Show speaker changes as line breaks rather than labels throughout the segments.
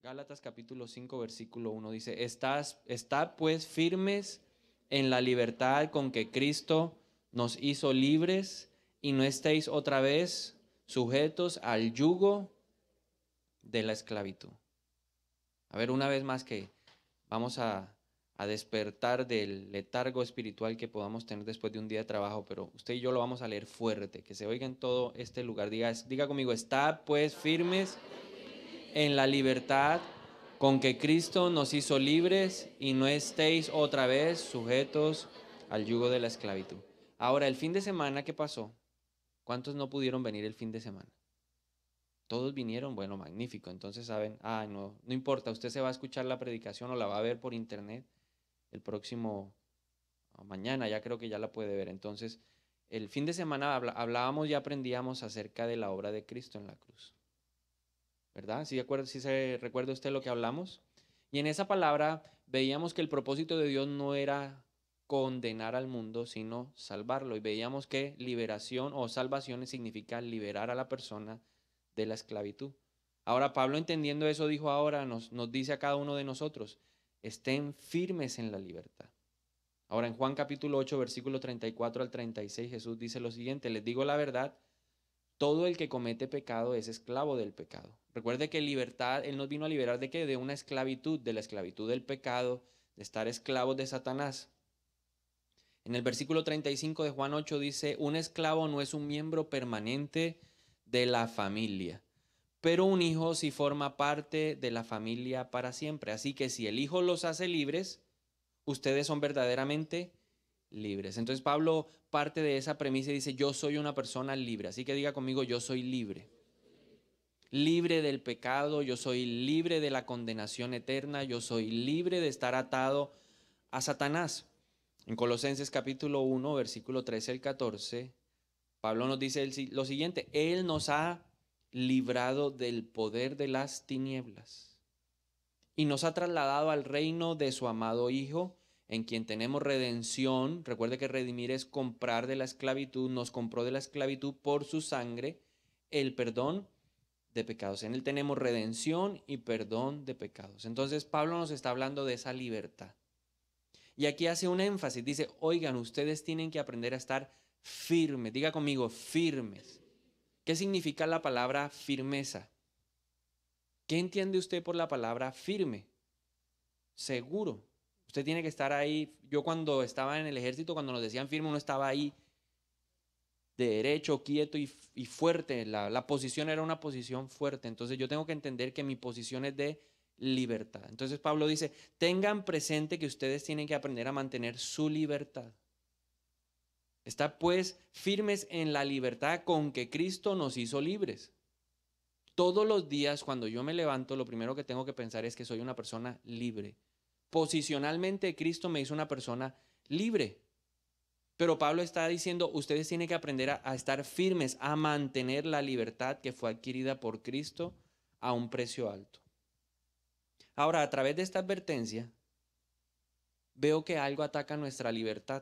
Gálatas capítulo 5 versículo 1 dice, estad pues firmes en la libertad con que Cristo nos hizo libres y no estéis otra vez sujetos al yugo de la esclavitud. A ver, una vez más que vamos a despertar del letargo espiritual que podamos tener después de un día de trabajo, pero usted y yo lo vamos a leer fuerte, que se oiga en todo este lugar. Diga conmigo, estad pues firmes en la libertad con que Cristo nos hizo libres y no estéis otra vez sujetos al yugo de la esclavitud. Ahora, el fin de semana que pasó, ¿cuántos no pudieron venir el fin de semana? Todos vinieron, bueno, magnífico. Entonces saben, no importa, usted se va a escuchar la predicación o la va a ver por internet el próximo mañana, ya creo que ya la puede ver. Entonces, el fin de semana hablábamos y aprendíamos acerca de la obra de Cristo en la cruz. ¿Verdad? ¿Sí se recuerda usted lo que hablamos? Y en esa palabra veíamos que el propósito de Dios no era condenar al mundo, sino salvarlo. Y veíamos que liberación o salvación significa liberar a la persona de la esclavitud. Ahora Pablo, entendiendo eso, dijo ahora, nos dice a cada uno de nosotros, estén firmes en la libertad. Ahora en Juan capítulo 8, versículo 34 al 36, Jesús dice lo siguiente, les digo la verdad, todo el que comete pecado es esclavo del pecado. Recuerde que libertad, Él nos vino a liberar ¿de qué? De una esclavitud, de la esclavitud del pecado, de estar esclavos de Satanás. En el versículo 35 de Juan 8 dice, un esclavo no es un miembro permanente de la familia, pero un hijo sí forma parte de la familia para siempre. Así que si el hijo los hace libres, ustedes son verdaderamente libres. Entonces Pablo parte de esa premisa y dice, yo soy una persona libre. Así que diga conmigo, yo soy libre. Libre del pecado, yo soy libre de la condenación eterna, yo soy libre de estar atado a Satanás. En Colosenses capítulo 1, versículo 13 al 14, Pablo nos dice lo siguiente, Él nos ha librado del poder de las tinieblas y nos ha trasladado al reino de su amado Hijo, en quien tenemos redención. Recuerde que redimir es comprar de la esclavitud, nos compró de la esclavitud por su sangre, el perdón de pecados. En Él tenemos redención y perdón de pecados. Entonces Pablo nos está hablando de esa libertad. Y aquí hace un énfasis, dice, oigan, ustedes tienen que aprender a estar firmes. Diga conmigo, firmes. ¿Qué significa la palabra firmeza? ¿Qué entiende usted por la palabra firme? Seguro. Usted tiene que estar ahí. Yo cuando estaba en el ejército, cuando nos decían firme, uno estaba ahí de derecho, quieto y fuerte. La posición era una posición fuerte. Entonces yo tengo que entender que mi posición es de libertad. Entonces Pablo dice, tengan presente que ustedes tienen que aprender a mantener su libertad. Está pues firmes en la libertad con que Cristo nos hizo libres. Todos los días cuando yo me levanto, lo primero que tengo que pensar es que soy una persona libre. Posicionalmente Cristo me hizo una persona libre. Pero Pablo está diciendo, ustedes tienen que aprender a estar firmes, a mantener la libertad que fue adquirida por Cristo a un precio alto. Ahora, a través de esta advertencia, veo que algo ataca nuestra libertad.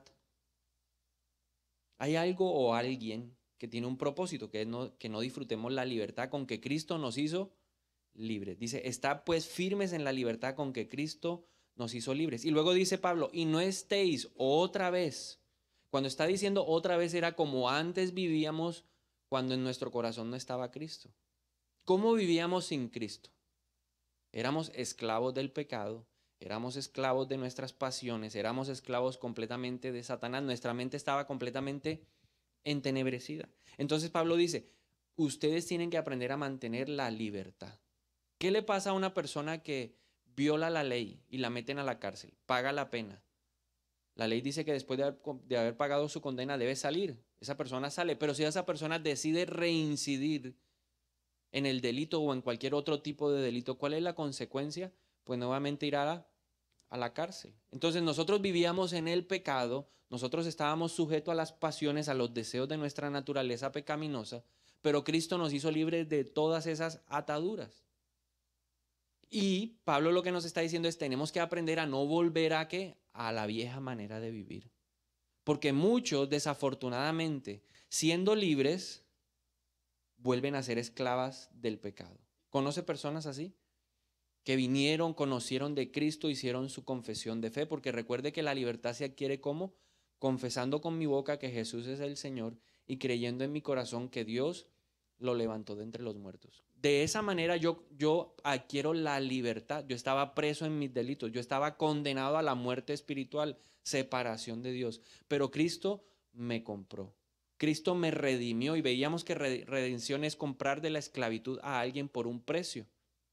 Hay algo o alguien que tiene un propósito, que no disfrutemos la libertad con que Cristo nos hizo libres. Dice, está pues firmes en la libertad con que Cristo nos hizo libres. Y luego dice Pablo, y no estéis otra vez. Cuando está diciendo otra vez era como antes vivíamos cuando en nuestro corazón no estaba Cristo. ¿Cómo vivíamos sin Cristo? Éramos esclavos del pecado, éramos esclavos de nuestras pasiones, éramos esclavos completamente de Satanás, nuestra mente estaba completamente entenebrecida. Entonces Pablo dice, ustedes tienen que aprender a mantener la libertad. ¿Qué le pasa a una persona que viola la ley y la meten a la cárcel? Paga la pena. La ley dice que después de haber pagado su condena debe salir. Esa persona sale, pero si esa persona decide reincidir en el delito o en cualquier otro tipo de delito, ¿cuál es la consecuencia? Pues nuevamente irá a la cárcel. Entonces nosotros vivíamos en el pecado, nosotros estábamos sujetos a las pasiones, a los deseos de nuestra naturaleza pecaminosa, pero Cristo nos hizo libres de todas esas ataduras. Y Pablo lo que nos está diciendo es tenemos que aprender a no volver a ¿qué? A la vieja manera de vivir. Porque muchos desafortunadamente, siendo libres, vuelven a ser esclavas del pecado. ¿Conoce personas así? que vinieron, conocieron de Cristo, hicieron su confesión de fe, porque recuerde que la libertad se adquiere como confesando con mi boca que Jesús es el Señor y creyendo en mi corazón que Dios lo levantó de entre los muertos. De esa manera yo adquiero la libertad. Yo estaba preso en mis delitos, yo estaba condenado a la muerte espiritual, separación de Dios, pero Cristo me compró. Cristo me redimió y veíamos que redención es comprar de la esclavitud a alguien por un precio.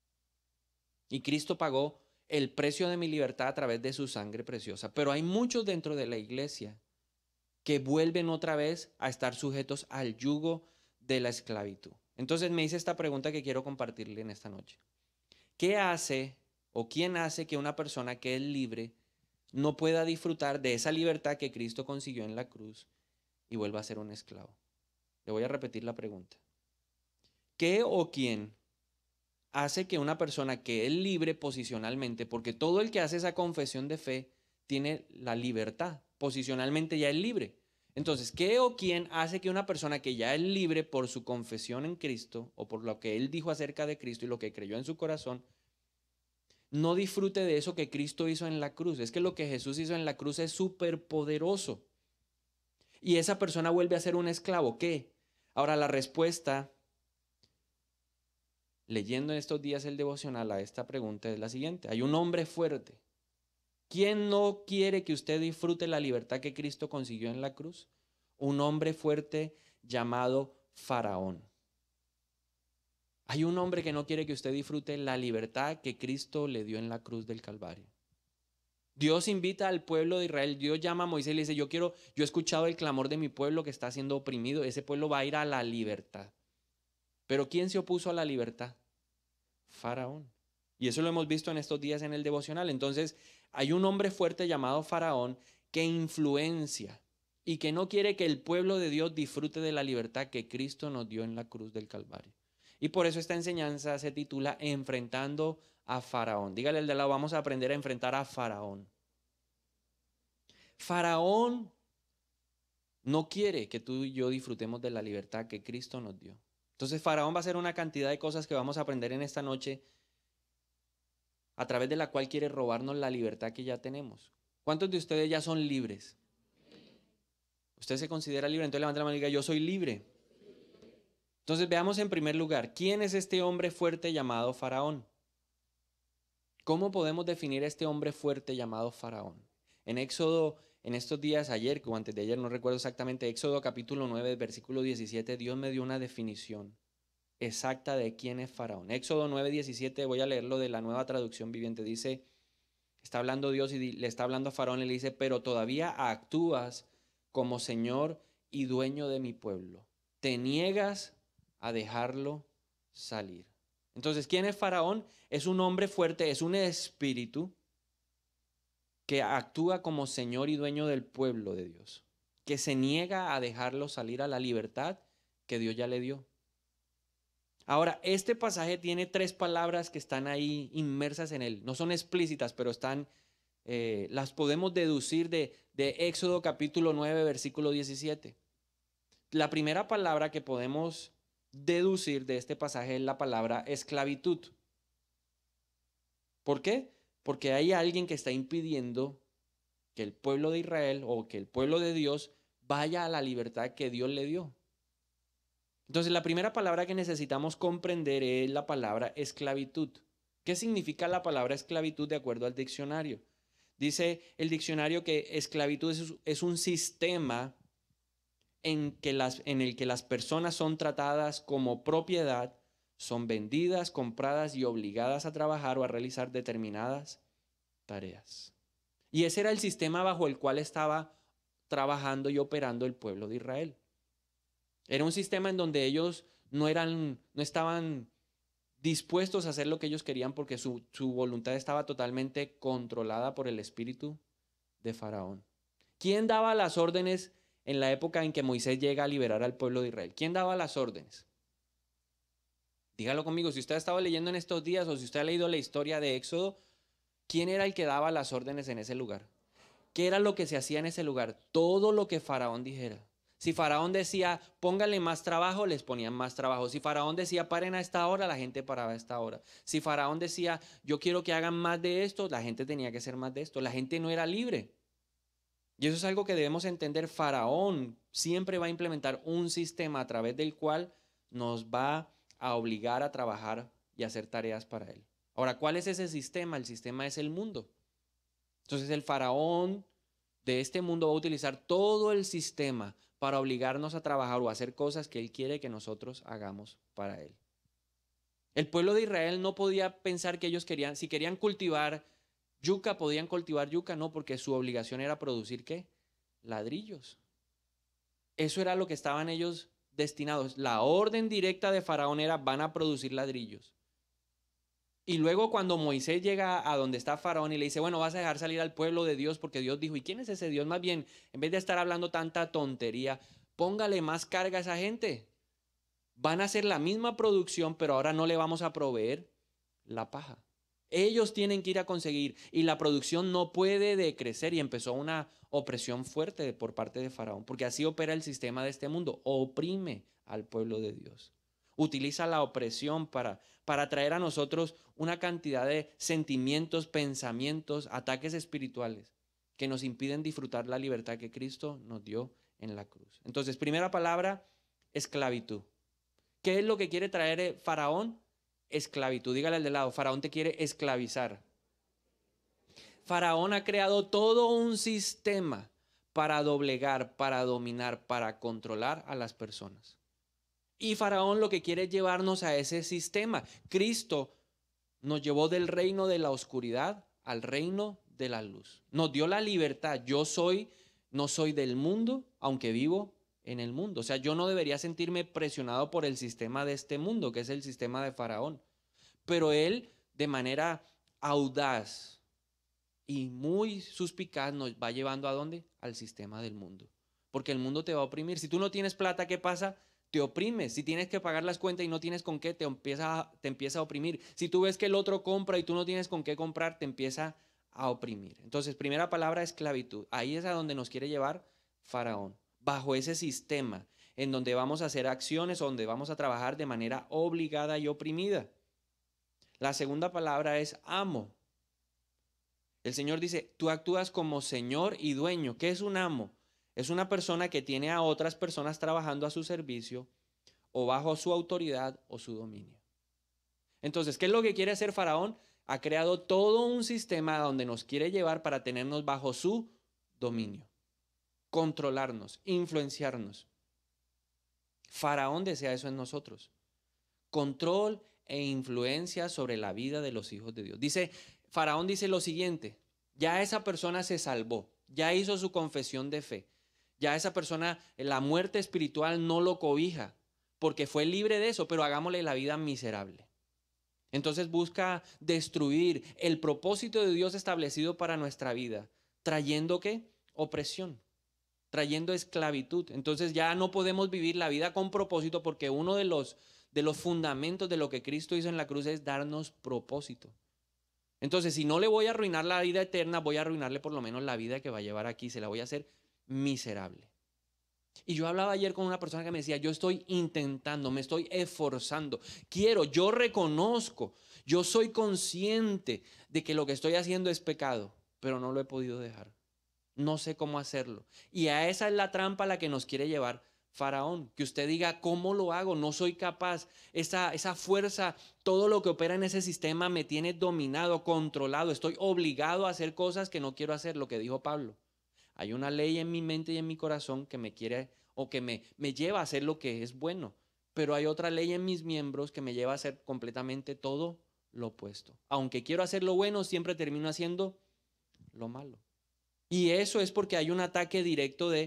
Y Cristo pagó el precio de mi libertad a través de su sangre preciosa. Pero hay muchos dentro de la iglesia que vuelven otra vez a estar sujetos al yugo de la esclavitud. Entonces me hice esta pregunta que quiero compartirle en esta noche. ¿Qué hace o quién hace que una persona que es libre no pueda disfrutar de esa libertad que Cristo consiguió en la cruz y vuelva a ser un esclavo? Le voy a repetir la pregunta. ¿Qué o quién hace que una persona que es libre posicionalmente, porque todo el que hace esa confesión de fe tiene la libertad, posicionalmente ya es libre? Entonces, ¿qué o quién hace que una persona que ya es libre por su confesión en Cristo o por lo que él dijo acerca de Cristo y lo que creyó en su corazón, no disfrute de eso que Cristo hizo en la cruz? Es que lo que Jesús hizo en la cruz es súper poderoso. Y esa persona vuelve a ser un esclavo. ¿Qué? Ahora la respuesta, leyendo en estos días el devocional a esta pregunta, es la siguiente. Hay un hombre fuerte. ¿Quién no quiere que usted disfrute la libertad que Cristo consiguió en la cruz? Un hombre fuerte llamado Faraón. Hay un hombre que no quiere que usted disfrute la libertad que Cristo le dio en la cruz del Calvario. Dios invita al pueblo de Israel, Dios llama a Moisés y le dice, yo he escuchado el clamor de mi pueblo que está siendo oprimido, ese pueblo va a ir a la libertad. Pero ¿quién se opuso a la libertad? Faraón. Y eso lo hemos visto en estos días en el devocional. Entonces, hay un hombre fuerte llamado Faraón que influencia y que no quiere que el pueblo de Dios disfrute de la libertad que Cristo nos dio en la cruz del Calvario. Y por eso esta enseñanza se titula Enfrentando a Faraón. Dígale al de lado, vamos a aprender a enfrentar a Faraón. Faraón no quiere que tú y yo disfrutemos de la libertad que Cristo nos dio. Entonces Faraón va a hacer una cantidad de cosas que vamos a aprender en esta noche, a través de la cual quiere robarnos la libertad que ya tenemos. ¿Cuántos de ustedes ya son libres? ¿Usted se considera libre? Entonces levanta la mano y diga, yo soy libre. Entonces veamos en primer lugar, ¿quién es este hombre fuerte llamado Faraón? ¿Cómo podemos definir a este hombre fuerte llamado Faraón? En Éxodo, en estos días, ayer o antes de ayer, no recuerdo exactamente, Éxodo capítulo 9, versículo 17, Dios me dio una definición exacta de quién es Faraón. Éxodo 9:17, voy a leerlo de la Nueva Traducción Viviente. Dice, está hablando Dios y le está hablando a Faraón y le dice, pero todavía actúas como Señor y dueño de mi pueblo. Te niegas a dejarlo salir. Entonces, ¿quién es Faraón? Es un hombre fuerte, es un espíritu que actúa como Señor y dueño del pueblo de Dios, que se niega a dejarlo salir a la libertad que Dios ya le dio. Ahora, este pasaje tiene 3 palabras que están ahí inmersas en él. No son explícitas, pero están, las podemos deducir de Éxodo capítulo 9, versículo 17. La primera palabra que podemos deducir de este pasaje es la palabra esclavitud. ¿Por qué? Porque hay alguien que está impidiendo que el pueblo de Israel o que el pueblo de Dios vaya a la libertad que Dios le dio. Entonces, la primera palabra que necesitamos comprender es la palabra esclavitud. ¿Qué significa la palabra esclavitud de acuerdo al diccionario? Dice el diccionario que esclavitud es un sistema en el que las personas son tratadas como propiedad, son vendidas, compradas y obligadas a trabajar o a realizar determinadas tareas. Y ese era el sistema bajo el cual estaba trabajando y operando el pueblo de Israel. Era un sistema en donde ellos no estaban dispuestos a hacer lo que ellos querían porque su voluntad estaba totalmente controlada por el espíritu de Faraón. ¿Quién daba las órdenes en la época en que Moisés llega a liberar al pueblo de Israel? ¿Quién daba las órdenes? Dígalo conmigo, si usted ha estado leyendo en estos días o si usted ha leído la historia de Éxodo, ¿quién era el que daba las órdenes en ese lugar? ¿Qué era lo que se hacía en ese lugar? Todo lo que Faraón dijera. Si Faraón decía, pónganle más trabajo, les ponían más trabajo. Si Faraón decía, paren a esta hora, la gente paraba a esta hora. Si Faraón decía, yo quiero que hagan más de esto, la gente tenía que hacer más de esto. La gente no era libre. Y eso es algo que debemos entender. Faraón siempre va a implementar un sistema a través del cual nos va a obligar a trabajar y hacer tareas para él. Ahora, ¿cuál es ese sistema? El sistema es el mundo. Entonces el faraón de este mundo va a utilizar todo el sistema para obligarnos a trabajar o a hacer cosas que él quiere que nosotros hagamos para él. El pueblo de Israel no podía pensar que ellos querían, si querían cultivar yuca, podían cultivar yuca, no, porque su obligación era producir ¿qué? Ladrillos. Eso era lo que estaban ellos destinados. La orden directa de Faraón era, van a producir ladrillos. Y luego cuando Moisés llega a donde está Faraón y le dice, bueno, vas a dejar salir al pueblo de Dios, porque Dios dijo, ¿y quién es ese Dios? Más bien, en vez de estar hablando tanta tontería, póngale más carga a esa gente. Van a hacer la misma producción, pero ahora no le vamos a proveer la paja. Ellos tienen que ir a conseguir y la producción no puede decrecer, y empezó una opresión fuerte por parte de Faraón, porque así opera el sistema de este mundo, oprime al pueblo de Dios. Utiliza la opresión para traer a nosotros una cantidad de sentimientos, pensamientos, ataques espirituales que nos impiden disfrutar la libertad que Cristo nos dio en la cruz. Entonces, primera palabra, esclavitud. ¿Qué es lo que quiere traer Faraón? Esclavitud. Dígale al de lado, Faraón te quiere esclavizar. Faraón ha creado todo un sistema para doblegar, para dominar, para controlar a las personas. Y Faraón lo que quiere es llevarnos a ese sistema. Cristo nos llevó del reino de la oscuridad al reino de la luz. Nos dio la libertad. No soy del mundo, aunque vivo en el mundo. O sea, yo no debería sentirme presionado por el sistema de este mundo, que es el sistema de Faraón. Pero él, de manera audaz y muy suspicaz, nos va llevando ¿a dónde? Al sistema del mundo. Porque el mundo te va a oprimir. Si tú no tienes plata, ¿qué pasa? Te oprimes. Si tienes que pagar las cuentas y no tienes con qué, te empieza a oprimir. Si tú ves que el otro compra y tú no tienes con qué comprar, te empieza a oprimir. Entonces, primera palabra, esclavitud. Ahí es a donde nos quiere llevar Faraón. Bajo ese sistema en donde vamos a hacer acciones, donde vamos a trabajar de manera obligada y oprimida. La segunda palabra es amo. El Señor dice, tú actúas como señor y dueño. ¿Qué es un amo? Es una persona que tiene a otras personas trabajando a su servicio o bajo su autoridad o su dominio. Entonces, ¿qué es lo que quiere hacer Faraón? Ha creado todo un sistema donde nos quiere llevar para tenernos bajo su dominio, controlarnos, influenciarnos. Faraón desea eso en nosotros. Control e influencia sobre la vida de los hijos de Dios. Faraón dice lo siguiente, ya esa persona se salvó, ya hizo su confesión de fe. Ya esa persona, la muerte espiritual no lo cobija, porque fue libre de eso, pero hagámosle la vida miserable. Entonces busca destruir el propósito de Dios establecido para nuestra vida, trayendo ¿qué? Opresión, trayendo esclavitud. Entonces ya no podemos vivir la vida con propósito, porque uno de los fundamentos de lo que Cristo hizo en la cruz es darnos propósito. Entonces, si no le voy a arruinar la vida eterna, voy a arruinarle por lo menos la vida que va a llevar aquí, se la voy a hacer miserable. Y yo hablaba ayer con una persona que me decía, yo estoy intentando, me estoy esforzando, yo reconozco, yo soy consciente de que lo que estoy haciendo es pecado, pero no lo he podido dejar. No sé cómo hacerlo. Y a esa es la trampa a la que nos quiere llevar Faraón, que usted diga, ¿cómo lo hago? No soy capaz. Esa fuerza, todo lo que opera en ese sistema me tiene dominado, controlado. Estoy obligado a hacer cosas que no quiero hacer, lo que dijo Pablo. Hay una ley en mi mente y en mi corazón que me quiere o que me lleva a hacer lo que es bueno, pero hay otra ley en mis miembros que me lleva a hacer completamente todo lo opuesto. Aunque quiero hacer lo bueno, siempre termino haciendo lo malo. Y eso es porque hay un ataque directo de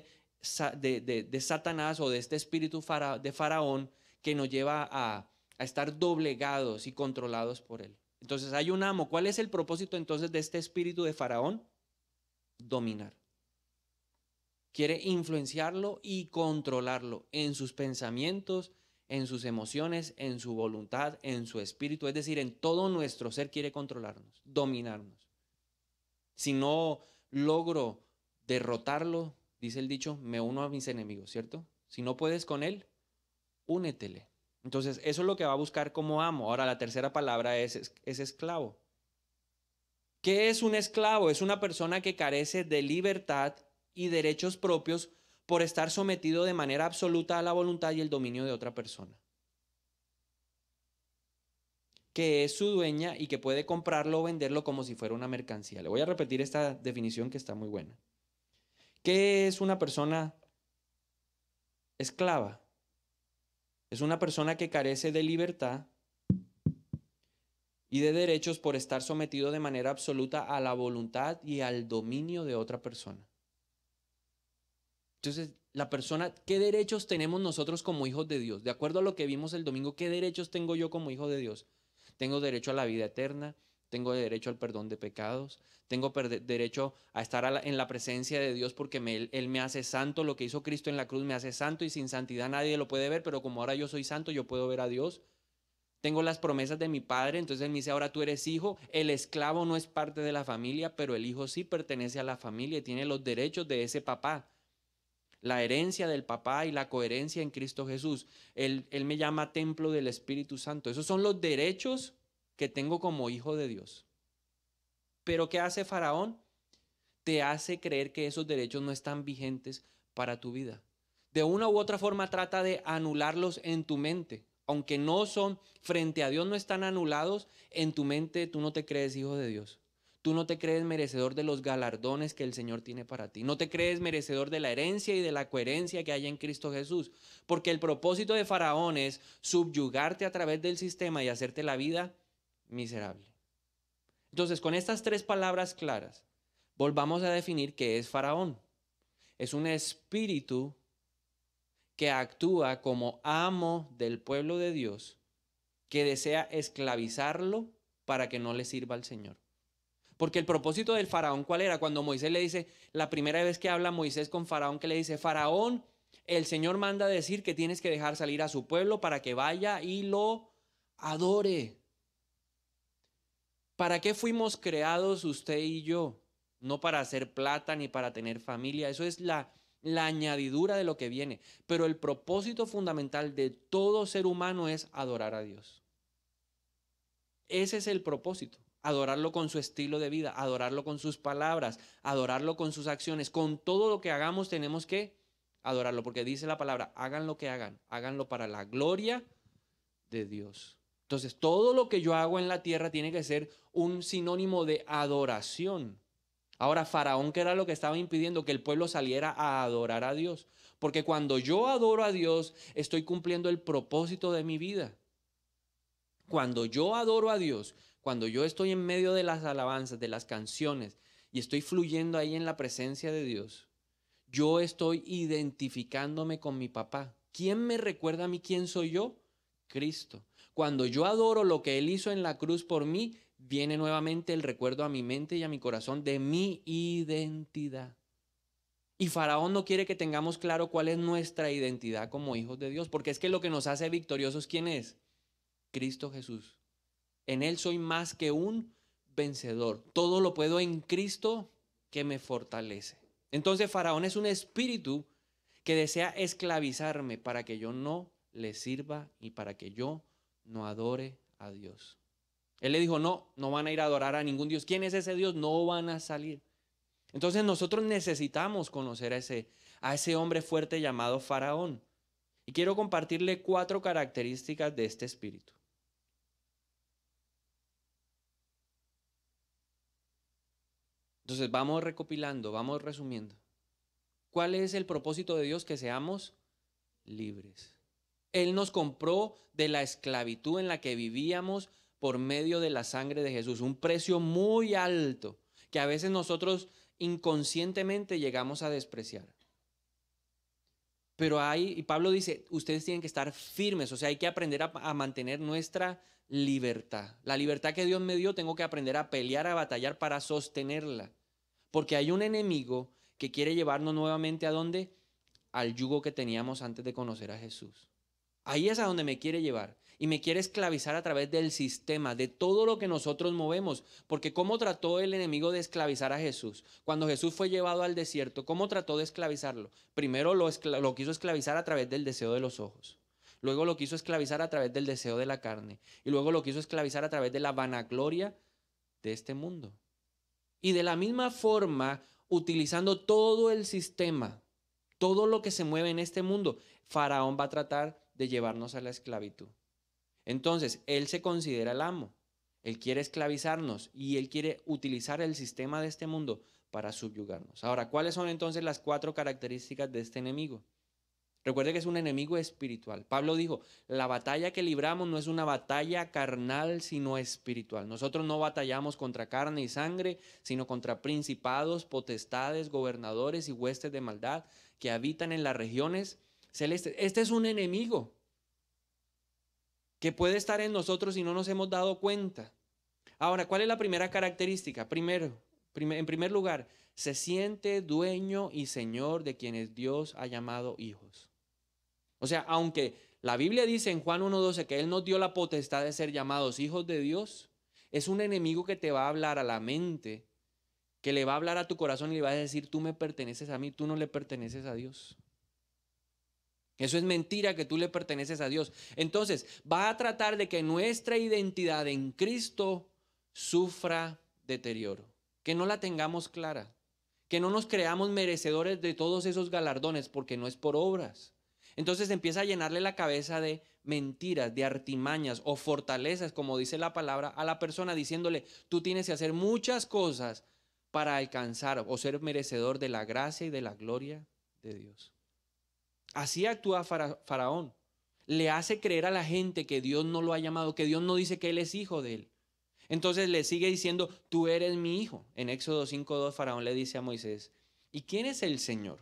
Satanás o de este espíritu de Faraón que nos lleva a estar doblegados y controlados por él. Entonces hay un amo. ¿Cuál es el propósito entonces de este espíritu de Faraón? Dominar. Quiere influenciarlo y controlarlo en sus pensamientos, en sus emociones, en su voluntad, en su espíritu. Es decir, en todo nuestro ser quiere controlarnos, dominarnos. Si no logro derrotarlo, dice el dicho, me uno a mis enemigos, ¿cierto? Si no puedes con él, únetele. Entonces, eso es lo que va a buscar como amo. Ahora, la tercera palabra es esclavo. ¿Qué es un esclavo? Es una persona que carece de libertad y derechos propios por estar sometido de manera absoluta a la voluntad y el dominio de otra persona, que es su dueña y que puede comprarlo o venderlo como si fuera una mercancía. Le voy a repetir esta definición que está muy buena. ¿Qué es una persona esclava? Es una persona que carece de libertad y de derechos por estar sometido de manera absoluta a la voluntad y al dominio de otra persona. Entonces, la persona, ¿qué derechos tenemos nosotros como hijos de Dios? De acuerdo a lo que vimos el domingo, ¿qué derechos tengo yo como hijo de Dios? Tengo derecho a la vida eterna, tengo derecho al perdón de pecados, tengo derecho a estar en la presencia de Dios porque Él me hace santo, lo que hizo Cristo en la cruz me hace santo y sin santidad nadie lo puede ver, pero como ahora yo soy santo, yo puedo ver a Dios. Tengo las promesas de mi padre, entonces él me dice, ahora tú eres hijo, el esclavo no es parte de la familia, pero el hijo sí pertenece a la familia y tiene los derechos de ese papá, la herencia del papá y la coherencia en Cristo Jesús. Él me llama templo del Espíritu Santo. Esos son los derechos que tengo como hijo de Dios. Pero ¿qué hace Faraón? Te hace creer que esos derechos no están vigentes para tu vida. De una u otra forma trata de anularlos en tu mente. Aunque no son, frente a Dios no están anulados, en tu mente tú no te crees hijo de Dios. Tú no te crees merecedor de los galardones que el Señor tiene para ti. No te crees merecedor de la herencia y de la coherencia que hay en Cristo Jesús. Porque el propósito de Faraón es subyugarte a través del sistema y hacerte la vida miserable. Entonces, con estas tres palabras claras, volvamos a definir qué es Faraón. Es un espíritu que actúa como amo del pueblo de Dios, que desea esclavizarlo para que no le sirva al Señor. Porque el propósito del faraón, ¿cuál era? Cuando Moisés le dice, la primera vez que habla Moisés con faraón, que le dice, faraón, el Señor manda decir que tienes que dejar salir a su pueblo para que vaya y lo adore. ¿Para qué fuimos creados usted y yo? No para hacer plata ni para tener familia. Eso es la añadidura de lo que viene. Pero el propósito fundamental de todo ser humano es adorar a Dios. Ese es el propósito. Adorarlo con su estilo de vida, adorarlo con sus palabras, adorarlo con sus acciones. Con todo lo que hagamos tenemos que adorarlo. Porque dice la palabra, hagan lo que hagan, háganlo para la gloria de Dios. Entonces, todo lo que yo hago en la tierra tiene que ser un sinónimo de adoración. Ahora, Faraón, ¿qué era lo que estaba impidiendo? Que el pueblo saliera a adorar a Dios. Porque cuando yo adoro a Dios, estoy cumpliendo el propósito de mi vida. Cuando yo adoro a Dios, cuando yo estoy en medio de las alabanzas, de las canciones, y estoy fluyendo ahí en la presencia de Dios, yo estoy identificándome con mi papá. ¿Quién me recuerda a mí quién soy yo? Cristo. Cuando yo adoro lo que Él hizo en la cruz por mí, viene nuevamente el recuerdo a mi mente y a mi corazón de mi identidad. Y Faraón no quiere que tengamos claro cuál es nuestra identidad como hijos de Dios, porque es que lo que nos hace victoriosos, ¿quién es? Cristo Jesús. En Él soy más que un vencedor. Todo lo puedo en Cristo que me fortalece. Entonces Faraón es un espíritu que desea esclavizarme para que yo no le sirva y para que yo no adore a Dios. Él le dijo, no, no van a ir a adorar a ningún Dios. ¿Quién es ese Dios? No van a salir. Entonces nosotros necesitamos conocer a ese hombre fuerte llamado Faraón. Y quiero compartirle 4 características de este espíritu. Entonces vamos recopilando, vamos resumiendo. ¿Cuál es el propósito de Dios? Que seamos libres. Él nos compró de la esclavitud en la que vivíamos por medio de la sangre de Jesús. Un precio muy alto que a veces nosotros inconscientemente llegamos a despreciar. Pero y Pablo dice, ustedes tienen que estar firmes, o sea, hay que aprender a mantener nuestra libertad. La libertad que Dios me dio, tengo que aprender a pelear, a batallar para sostenerla. Porque hay un enemigo que quiere llevarnos nuevamente ¿a dónde? Al yugo que teníamos antes de conocer a Jesús. Ahí es a donde me quiere llevar. Y me quiere esclavizar a través del sistema, de todo lo que nosotros movemos. Porque ¿cómo trató el enemigo de esclavizar a Jesús? Cuando Jesús fue llevado al desierto, ¿cómo trató de esclavizarlo? Primero lo quiso esclavizar a través del deseo de los ojos. Luego lo quiso esclavizar a través del deseo de la carne. Y luego lo quiso esclavizar a través de la vanagloria de este mundo. Y de la misma forma, utilizando todo el sistema, todo lo que se mueve en este mundo, Faraón va a tratar de llevarnos a la esclavitud. Entonces, él se considera el amo. Él quiere esclavizarnos y él quiere utilizar el sistema de este mundo para subyugarnos. Ahora, ¿cuáles son entonces las 4 características de este enemigo? Recuerde que es un enemigo espiritual. Pablo dijo, la batalla que libramos no es una batalla carnal, sino espiritual. Nosotros no batallamos contra carne y sangre, sino contra principados, potestades, gobernadores y huestes de maldad que habitan en las regiones celestes. Este es un enemigo que puede estar en nosotros y no nos hemos dado cuenta. Ahora, ¿cuál es la primera característica? En primer lugar, se siente dueño y señor de quienes Dios ha llamado hijos. O sea, aunque la Biblia dice en Juan 1:12 que Él nos dio la potestad de ser llamados hijos de Dios, es un enemigo que te va a hablar a la mente, que le va a hablar a tu corazón y le va a decir, tú me perteneces a mí, tú no le perteneces a Dios. Eso es mentira, que tú le perteneces a Dios. Entonces, va a tratar de que nuestra identidad en Cristo sufra deterioro, que no la tengamos clara, que no nos creamos merecedores de todos esos galardones, porque no es por obras. Entonces empieza a llenarle la cabeza de mentiras, de artimañas o fortalezas, como dice la palabra, a la persona diciéndole, tú tienes que hacer muchas cosas para alcanzar o ser merecedor de la gracia y de la gloria de Dios. Así actúa Faraón. Le hace creer a la gente que Dios no lo ha llamado, que Dios no dice que él es hijo de él. Entonces le sigue diciendo, tú eres mi hijo. En Éxodo 5:2 Faraón le dice a Moisés, ¿y quién es el Señor?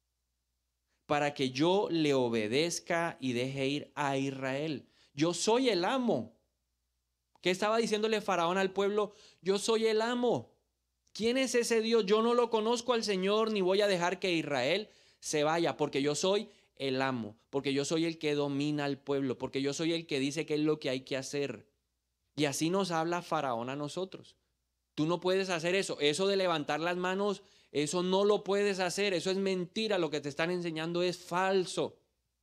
Para que yo le obedezca y deje ir a Israel. Yo soy el amo. ¿Qué estaba diciéndole Faraón al pueblo? Yo soy el amo. ¿Quién es ese Dios? Yo no lo conozco al Señor, ni voy a dejar que Israel se vaya, porque yo soy el amo, porque yo soy el que domina al pueblo, porque yo soy el que dice qué es lo que hay que hacer. Y así nos habla Faraón a nosotros. Tú no puedes hacer eso. Eso de levantar las manos, eso no lo puedes hacer. Eso es mentira. Lo que te están enseñando es falso.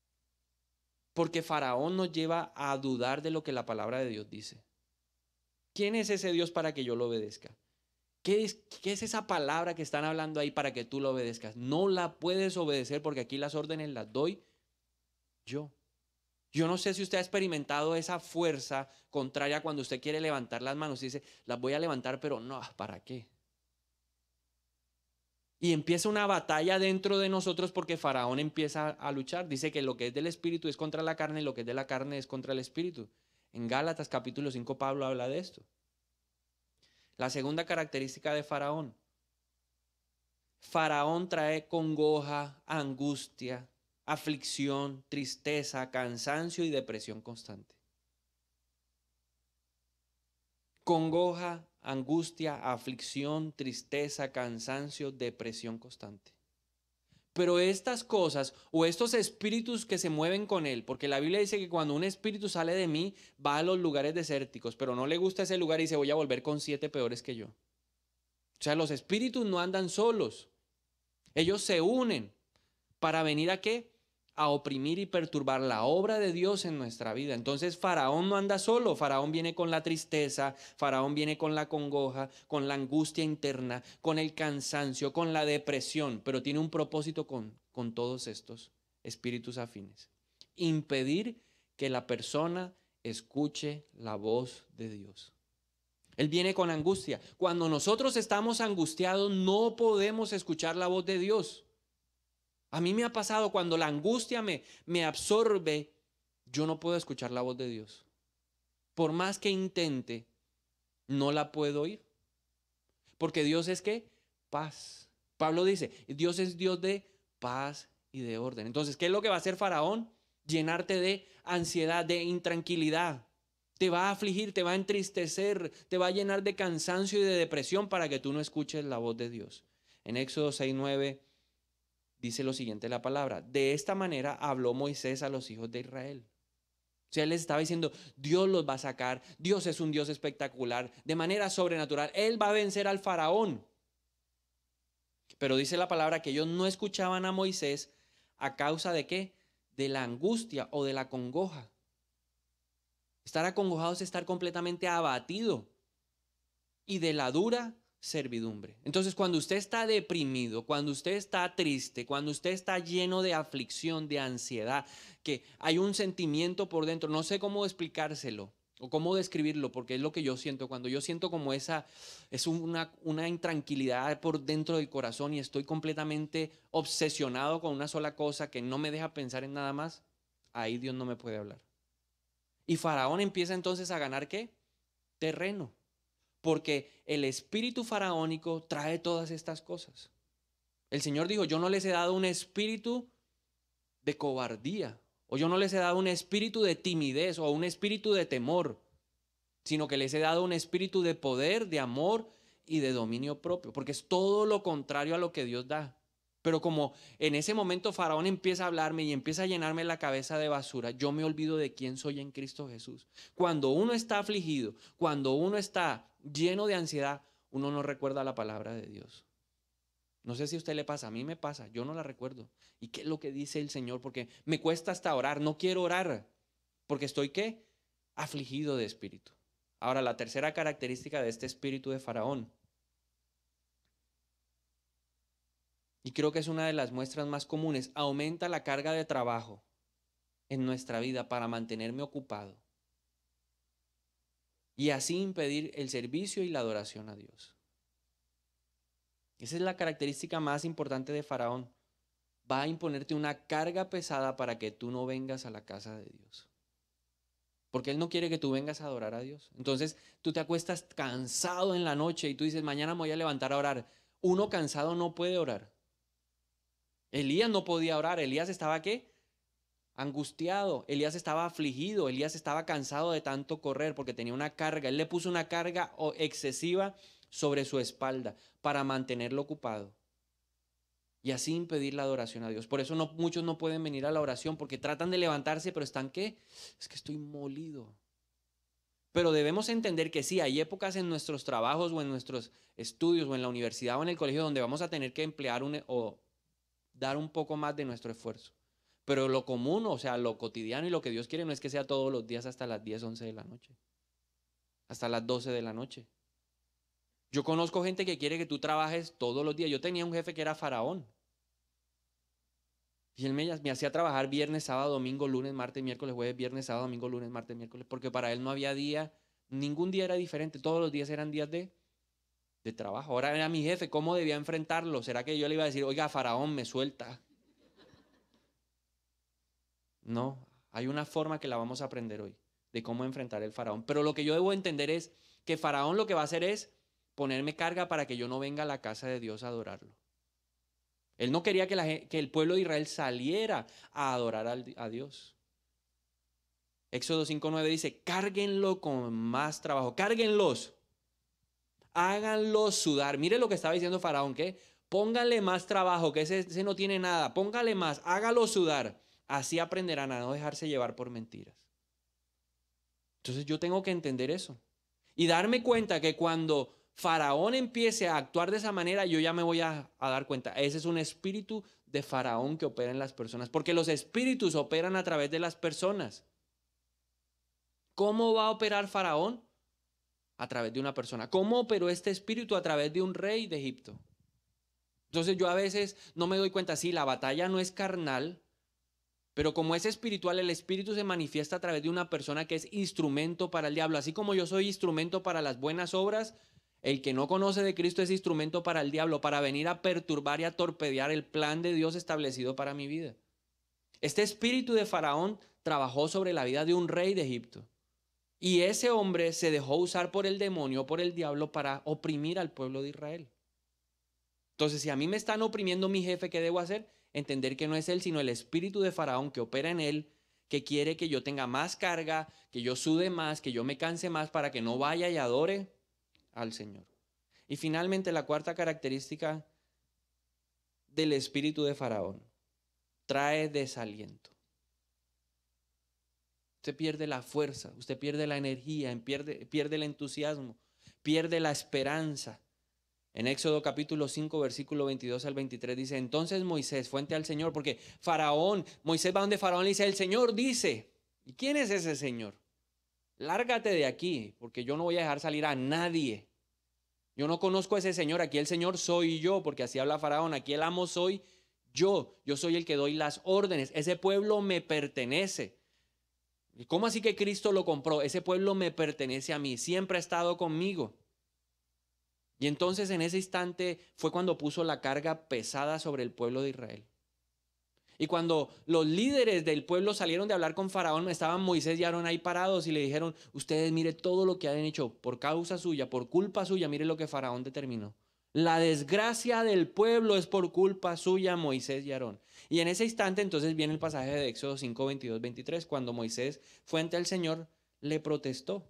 Porque Faraón nos lleva a dudar de lo que la palabra de Dios dice. ¿Quién es ese Dios para que yo lo obedezca? ¿Qué es esa palabra que están hablando ahí para que tú lo obedezcas? No la puedes obedecer porque aquí las órdenes las doy yo. Yo no sé si usted ha experimentado esa fuerza contraria cuando usted quiere levantar las manos y dice, las voy a levantar, pero no, ¿para qué? Y empieza una batalla dentro de nosotros porque Faraón empieza a luchar. Dice que lo que es del espíritu es contra la carne y lo que es de la carne es contra el espíritu. En Gálatas capítulo 5 Pablo habla de esto. La segunda característica de Faraón. Faraón trae congoja, angustia, aflicción, tristeza, cansancio y depresión constante. Congoja, angustia, aflicción, tristeza, cansancio, depresión constante. Pero estas cosas o estos espíritus que se mueven con él, porque la Biblia dice que cuando un espíritu sale de mí, va a los lugares desérticos, pero no le gusta ese lugar y dice, voy a volver con 7 peores que yo. O sea, los espíritus no andan solos. Ellos se unen para venir ¿a qué? A oprimir y perturbar la obra de Dios en nuestra vida. Entonces Faraón no anda solo, Faraón viene con la tristeza, Faraón viene con la congoja, con la angustia interna, con el cansancio, con la depresión, pero tiene un propósito con todos estos espíritus afines. Impedir que la persona escuche la voz de Dios. Él viene con angustia. Cuando nosotros estamos angustiados, no podemos escuchar la voz de Dios. A mí me ha pasado cuando la angustia me absorbe, yo no puedo escuchar la voz de Dios. Por más que intente, no la puedo oír. Porque Dios es ¿qué? Paz. Pablo dice, Dios es Dios de paz y de orden. Entonces, ¿qué es lo que va a hacer Faraón? Llenarte de ansiedad, de intranquilidad. Te va a afligir, te va a entristecer, te va a llenar de cansancio y de depresión para que tú no escuches la voz de Dios. En Éxodo 6:9 dice lo siguiente la palabra. De esta manera habló Moisés a los hijos de Israel. O sea, él les estaba diciendo, Dios los va a sacar, Dios es un Dios espectacular, de manera sobrenatural, Él va a vencer al faraón. Pero dice la palabra que ellos no escuchaban a Moisés a causa de ¿qué? De la angustia o de la congoja. Estar acongojado es estar completamente abatido y de la dura servidumbre. Entonces, cuando usted está deprimido, cuando usted está triste, cuando usted está lleno de aflicción, de ansiedad, que hay un sentimiento por dentro, no sé cómo explicárselo o cómo describirlo, porque es lo que yo siento. Cuando yo siento como esa, es una intranquilidad por dentro del corazón y estoy completamente obsesionado con una sola cosa que no me deja pensar en nada más, ahí Dios no me puede hablar. Y Faraón empieza entonces a ganar ¿qué? Terreno. Porque el espíritu faraónico trae todas estas cosas. El Señor dijo, yo no les he dado un espíritu de cobardía, o yo no les he dado un espíritu de timidez o un espíritu de temor, sino que les he dado un espíritu de poder, de amor y de dominio propio, porque es todo lo contrario a lo que Dios da. Pero como en ese momento Faraón empieza a hablarme y empieza a llenarme la cabeza de basura, yo me olvido de quién soy en Cristo Jesús. Cuando uno está afligido, cuando uno está lleno de ansiedad, uno no recuerda la palabra de Dios. No sé si a usted le pasa, a mí me pasa, yo no la recuerdo. ¿Y qué es lo que dice el Señor? Porque me cuesta hasta orar, no quiero orar, porque estoy ¿qué? Afligido de espíritu. Ahora, la tercera característica de este espíritu de Faraón, y creo que es una de las muestras más comunes, aumenta la carga de trabajo en nuestra vida para mantenerme ocupado y así impedir el servicio y la adoración a Dios. Esa es la característica más importante de Faraón. Va a imponerte una carga pesada para que tú no vengas a la casa de Dios. Porque Él no quiere que tú vengas a adorar a Dios. Entonces tú te acuestas cansado en la noche y tú dices, mañana me voy a levantar a orar. Uno cansado no puede orar. Elías no podía orar. Elías estaba ¿qué? Angustiado. Elías estaba afligido. Elías estaba cansado de tanto correr porque tenía una carga. Él le puso una carga excesiva sobre su espalda para mantenerlo ocupado y así impedir la adoración a Dios. Por eso muchos no pueden venir a la oración porque tratan de levantarse, pero están ¿qué? Es que estoy molido. Pero debemos entender que sí, hay épocas en nuestros trabajos o en nuestros estudios o en la universidad o en el colegio donde vamos a tener que emplear o dar un poco más de nuestro esfuerzo. Pero lo común, o sea, lo cotidiano y lo que Dios quiere no es que sea todos los días hasta las 10, 11 de la noche, hasta las 12 de la noche. Yo conozco gente que quiere que tú trabajes todos los días. Yo tenía un jefe que era faraón. Y él me hacía trabajar viernes, sábado, domingo, lunes, martes, miércoles, jueves, viernes, sábado, domingo, lunes, martes, miércoles, porque para él no había día, ningún día era diferente, todos los días eran días de trabajo. Ahora era mi jefe, ¿cómo debía enfrentarlo? ¿Será que yo le iba a decir, oiga, faraón, me suelta? No, hay una forma que la vamos a aprender hoy de cómo enfrentar el faraón. Pero lo que yo debo entender es que faraón lo que va a hacer es ponerme carga para que yo no venga a la casa de Dios a adorarlo. Él no quería que el pueblo de Israel saliera a adorar a Dios. Éxodo 5:9 dice, cárguenlo con más trabajo, cárguenlos, háganlos sudar. Mire lo que estaba diciendo Faraón, que pónganle más trabajo, que ese no tiene nada, póngale más, hágalo sudar. Así aprenderán a no dejarse llevar por mentiras. Entonces yo tengo que entender eso y darme cuenta que cuando Faraón empiece a actuar de esa manera, yo ya me voy a dar cuenta. Ese es un espíritu de Faraón que opera en las personas, porque los espíritus operan a través de las personas. ¿Cómo va a operar Faraón? A través de una persona. ¿Cómo operó este espíritu? A través de un rey de Egipto. Entonces yo a veces no me doy cuenta, sí, la batalla no es carnal, pero como es espiritual, el espíritu se manifiesta a través de una persona que es instrumento para el diablo. Así como yo soy instrumento para las buenas obras, el que no conoce de Cristo es instrumento para el diablo, para venir a perturbar y a torpedear el plan de Dios establecido para mi vida. Este espíritu de Faraón trabajó sobre la vida de un rey de Egipto. Y ese hombre se dejó usar por el demonio, por el diablo, para oprimir al pueblo de Israel. Entonces, si a mí me están oprimiendo mi jefe, ¿qué debo hacer? Entender que no es él, sino el espíritu de Faraón que opera en él, que quiere que yo tenga más carga, que yo sude más, que yo me canse más para que no vaya y adore al Señor. Y finalmente, la cuarta característica del espíritu de Faraón, trae desaliento. Usted pierde la fuerza, usted pierde la energía, pierde el entusiasmo, pierde la esperanza. En Éxodo capítulo 5, versículo 22 al 23 dice, entonces Moisés fue ante al Señor, porque Moisés va donde Faraón le dice, el Señor dice, ¿y quién es ese Señor? Lárgate de aquí, porque yo no voy a dejar salir a nadie. Yo no conozco a ese Señor, aquí el Señor soy yo, porque así habla Faraón, aquí el amo soy yo soy el que doy las órdenes, ese pueblo me pertenece. ¿Y cómo así que Cristo lo compró? Ese pueblo me pertenece a mí, siempre ha estado conmigo. Y entonces en ese instante fue cuando puso la carga pesada sobre el pueblo de Israel. Y cuando los líderes del pueblo salieron de hablar con Faraón, estaban Moisés y Aarón ahí parados y le dijeron, ustedes mire todo lo que han hecho por causa suya, por culpa suya, mire lo que Faraón determinó. La desgracia del pueblo es por culpa suya, Moisés y Aarón. Y en ese instante entonces viene el pasaje de Éxodo 5, 22, 23, cuando Moisés fue ante el Señor, le protestó.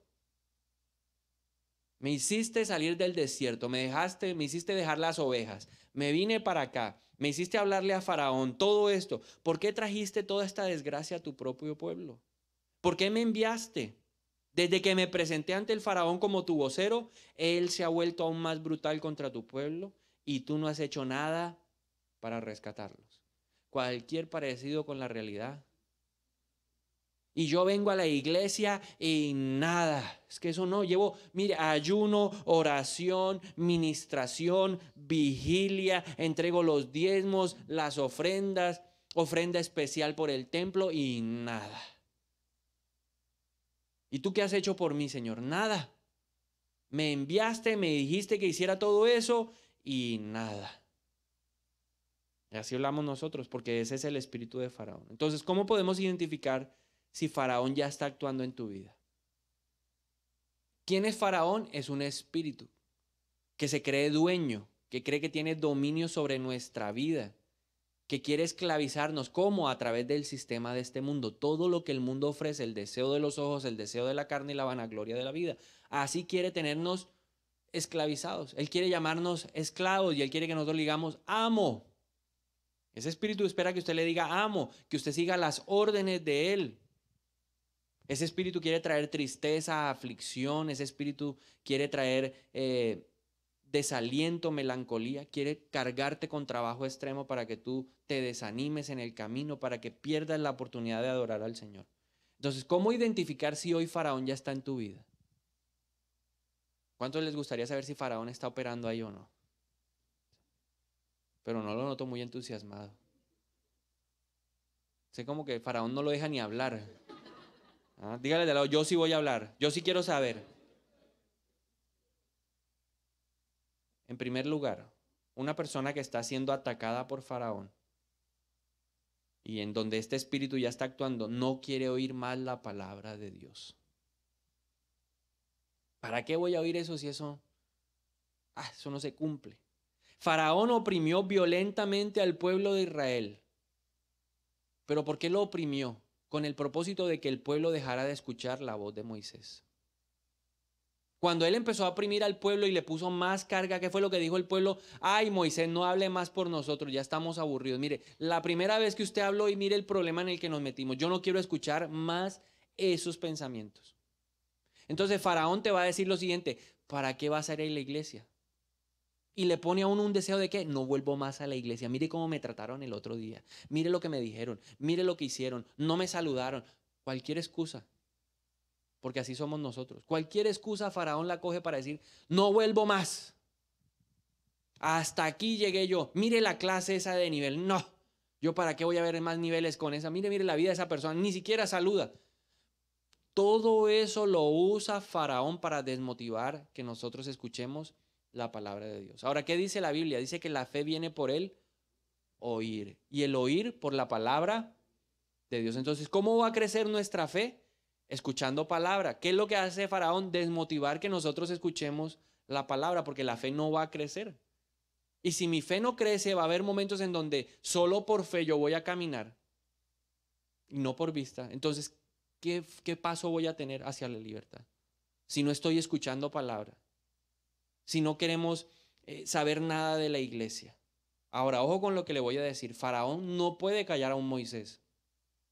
Me hiciste salir del desierto, me hiciste dejar las ovejas, me vine para acá, me hiciste hablarle a Faraón, todo esto. ¿Por qué trajiste toda esta desgracia a tu propio pueblo? ¿Por qué me enviaste? Desde que me presenté ante el Faraón como tu vocero, él se ha vuelto aún más brutal contra tu pueblo y tú no has hecho nada para rescatarlos. Cualquier parecido con la realidad. Y yo vengo a la iglesia y nada, es que eso no, llevo, mire, ayuno, oración, ministración, vigilia, entrego los diezmos, las ofrendas, ofrenda especial por el templo y nada. ¿Y tú qué has hecho por mí, Señor? Nada. Me enviaste, me dijiste que hiciera todo eso y nada. Y así hablamos nosotros, porque ese es el espíritu de Faraón. Entonces, ¿cómo podemos identificar si Faraón ya está actuando en tu vida? ¿Quién es Faraón? Es un espíritu que se cree dueño, que cree que tiene dominio sobre nuestra vida, que quiere esclavizarnos. ¿Cómo? A través del sistema de este mundo. Todo lo que el mundo ofrece, el deseo de los ojos, el deseo de la carne y la vanagloria de la vida. Así quiere tenernos esclavizados. Él quiere llamarnos esclavos y él quiere que nosotros le digamos amo. Ese espíritu espera que usted le diga amo, que usted siga las órdenes de él. Ese espíritu quiere traer tristeza, aflicción, ese espíritu quiere traer desaliento, melancolía, quiere cargarte con trabajo extremo para que tú te desanimes en el camino, para que pierdas la oportunidad de adorar al Señor. Entonces, ¿cómo identificar si hoy Faraón ya está en tu vida? ¿Cuántos les gustaría saber si Faraón está operando ahí o no? Pero no lo noto muy entusiasmado. Sé como que Faraón no lo deja ni hablar. Dígale de lado, yo sí voy a hablar, yo sí quiero saber. En primer lugar, una persona que está siendo atacada por Faraón y en donde este espíritu ya está actuando, no quiere oír más la palabra de Dios. ¿Para qué voy a oír eso si eso no se cumple? Faraón oprimió violentamente al pueblo de Israel. ¿Pero por qué lo oprimió? Con el propósito de que el pueblo dejara de escuchar la voz de Moisés. Cuando él empezó a oprimir al pueblo y le puso más carga, ¿qué fue lo que dijo el pueblo? Ay, Moisés, no hable más por nosotros, ya estamos aburridos. Mire, la primera vez que usted habló y mire el problema en el que nos metimos, yo no quiero escuchar más esos pensamientos. Entonces Faraón te va a decir lo siguiente, ¿para qué vas a ir a la iglesia? Y le pone a uno un deseo de que no vuelvo más a la iglesia. Mire cómo me trataron el otro día. Mire lo que me dijeron. Mire lo que hicieron. No me saludaron. Cualquier excusa. Porque así somos nosotros. Cualquier excusa Faraón la coge para decir, no vuelvo más. Hasta aquí llegué yo. Mire la clase esa de nivel. No. Yo para qué voy a ver más niveles con esa. Mire la vida de esa persona. Ni siquiera saluda. Todo eso lo usa Faraón para desmotivar que nosotros escuchemos la palabra de Dios. Ahora, ¿qué dice la Biblia? Dice que la fe viene por el oír y el oír por la palabra de Dios. Entonces, ¿cómo va a crecer nuestra fe? Escuchando palabra. ¿Qué es lo que hace Faraón? Desmotivar que nosotros escuchemos la palabra, porque la fe no va a crecer. Y si mi fe no crece, va a haber momentos en donde solo por fe yo voy a caminar y no por vista. Entonces, ¿qué paso voy a tener hacia la libertad? Si no estoy escuchando palabra. Si no queremos saber nada de la iglesia. Ahora, ojo con lo que le voy a decir. Faraón no puede callar a un Moisés.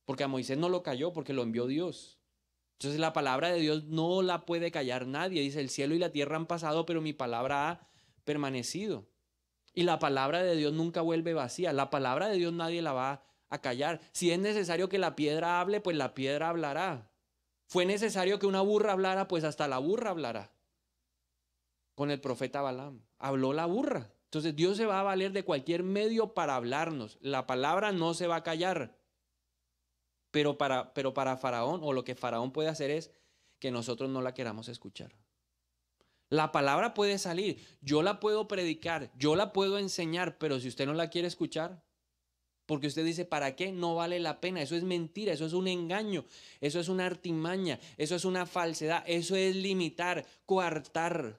porque a Moisés no lo cayó, porque lo envió Dios. Entonces la palabra de Dios no la puede callar nadie. Dice, el cielo y la tierra han pasado, pero mi palabra ha permanecido. Y la palabra de Dios nunca vuelve vacía. La palabra de Dios nadie la va a callar. Si es necesario que la piedra hable, pues la piedra hablará. Fue necesario que una burra hablara, pues hasta la burra hablará. Con el profeta Balaam habló la burra. Entonces Dios se va a valer de cualquier medio para hablarnos. La palabra no se va a callar. Pero para Faraón, o lo que Faraón puede hacer es que nosotros no la queramos escuchar. La palabra puede salir, yo la puedo predicar, yo la puedo enseñar, pero si usted no la quiere escuchar, porque usted dice, ¿para qué? No vale la pena, eso es mentira, eso es un engaño, eso es una artimaña, eso es una falsedad, eso es limitar, coartar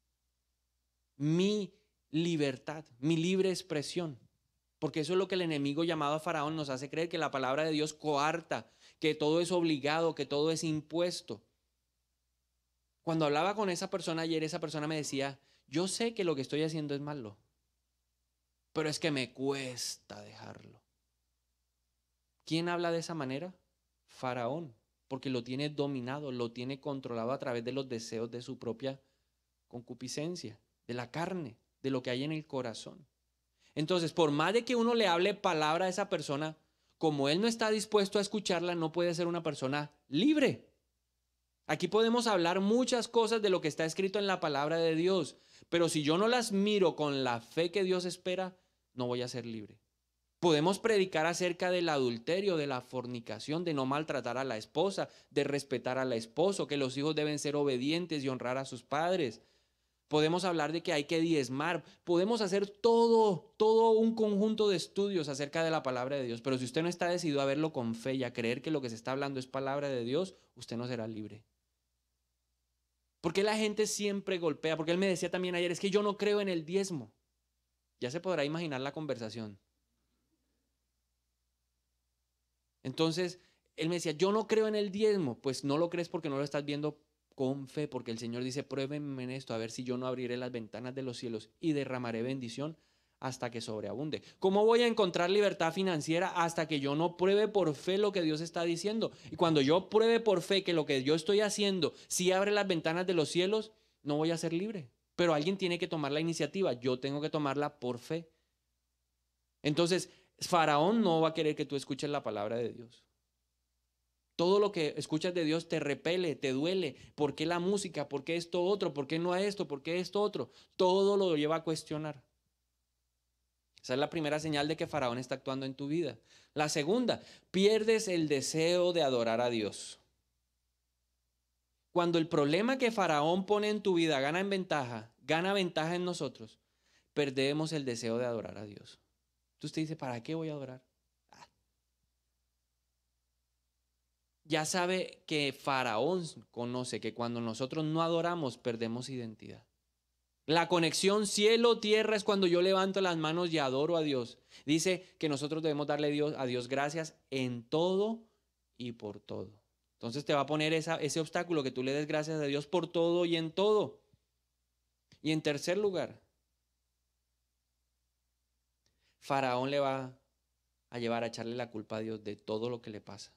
mi libertad, mi libre expresión. Porque eso es lo que el enemigo llamado Faraón nos hace creer, que la palabra de Dios coarta, que todo es obligado, que todo es impuesto. Cuando hablaba con esa persona ayer, esa persona me decía, yo sé que lo que estoy haciendo es malo, pero es que me cuesta dejarlo. ¿Quién habla de esa manera? Faraón, porque lo tiene dominado, lo tiene controlado a través de los deseos de su propia concupiscencia, de la carne, de lo que hay en el corazón. Entonces, por más de que uno le hable palabra a esa persona, como él no está dispuesto a escucharla, no puede ser una persona libre. Aquí podemos hablar muchas cosas de lo que está escrito en la palabra de Dios, pero si yo no las miro con la fe que Dios espera, no voy a ser libre. Podemos predicar acerca del adulterio, de la fornicación, de no maltratar a la esposa, de respetar al esposo, que los hijos deben ser obedientes y honrar a sus padres. Podemos hablar de que hay que diezmar. Podemos hacer todo un conjunto de estudios acerca de la palabra de Dios. Pero si usted no está decidido a verlo con fe y a creer que lo que se está hablando es palabra de Dios, usted no será libre. Porque la gente siempre golpea. Porque él me decía también ayer, es que yo no creo en el diezmo. Ya se podrá imaginar la conversación. Entonces, él me decía, yo no creo en el diezmo. Pues no lo crees porque no lo estás viendo con fe, porque el Señor dice, pruébenme en esto, a ver si yo no abriré las ventanas de los cielos y derramaré bendición hasta que sobreabunde. ¿Cómo voy a encontrar libertad financiera hasta que yo no pruebe por fe lo que Dios está diciendo? Y cuando yo pruebe por fe que lo que yo estoy haciendo sí abre las ventanas de los cielos, no voy a ser libre. Pero alguien tiene que tomar la iniciativa, yo tengo que tomarla por fe. Entonces, Faraón no va a querer que tú escuches la palabra de Dios. Todo lo que escuchas de Dios te repele, te duele. ¿Por qué la música? ¿Por qué esto otro? ¿Por qué no a esto? ¿Por qué esto otro? Todo lo lleva a cuestionar. Esa es la primera señal de que Faraón está actuando en tu vida. La segunda, pierdes el deseo de adorar a Dios. Cuando el problema que Faraón pone en tu vida gana ventaja en nosotros, perdemos el deseo de adorar a Dios. Entonces usted dice, ¿para qué voy a adorar? Ya sabe que Faraón conoce que cuando nosotros no adoramos, perdemos identidad. La conexión cielo-tierra es cuando yo levanto las manos y adoro a Dios. Dice que nosotros debemos darle a Dios gracias en todo y por todo. Entonces te va a poner ese obstáculo, que tú le des gracias a Dios por todo y en todo. Y en tercer lugar, Faraón le va a llevar a echarle la culpa a Dios de todo lo que le pasa.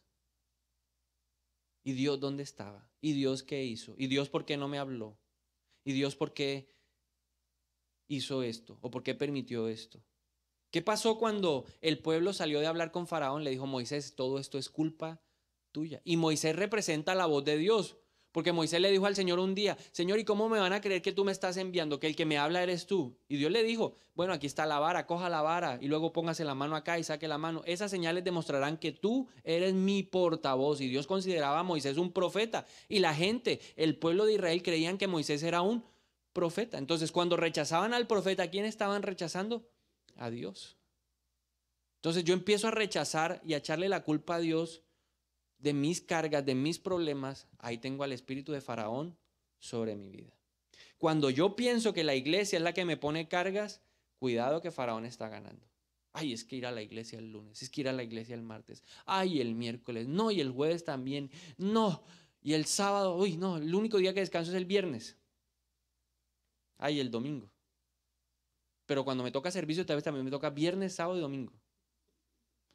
¿Y Dios dónde estaba? ¿Y Dios qué hizo? ¿Y Dios por qué no me habló? ¿Y Dios por qué hizo esto? ¿O por qué permitió esto? ¿Qué pasó cuando el pueblo salió de hablar con Faraón? Le dijo, Moisés, todo esto es culpa tuya. Y Moisés representa la voz de Dios, porque Moisés le dijo al Señor un día, Señor, ¿y cómo me van a creer que tú me estás enviando? Que el que me habla eres tú. Y Dios le dijo, bueno, aquí está la vara, coja la vara y luego póngase la mano acá y saque la mano. Esas señales demostrarán que tú eres mi portavoz. Y Dios consideraba a Moisés un profeta. Y la gente, el pueblo de Israel, creían que Moisés era un profeta. Entonces, cuando rechazaban al profeta, ¿a quién estaban rechazando? A Dios. Entonces yo empiezo a rechazar y a echarle la culpa a Dios de mis cargas, de mis problemas. Ahí tengo al espíritu de Faraón sobre mi vida. Cuando yo pienso que la iglesia es la que me pone cargas, cuidado que Faraón está ganando. Ay, es que ir a la iglesia el lunes, es que ir a la iglesia el martes, ay, el miércoles, no, y el jueves también, no, y el sábado, uy, no, el único día que descanso es el viernes, ay, el domingo. Pero cuando me toca servicio, tal vez también me toca viernes, sábado y domingo.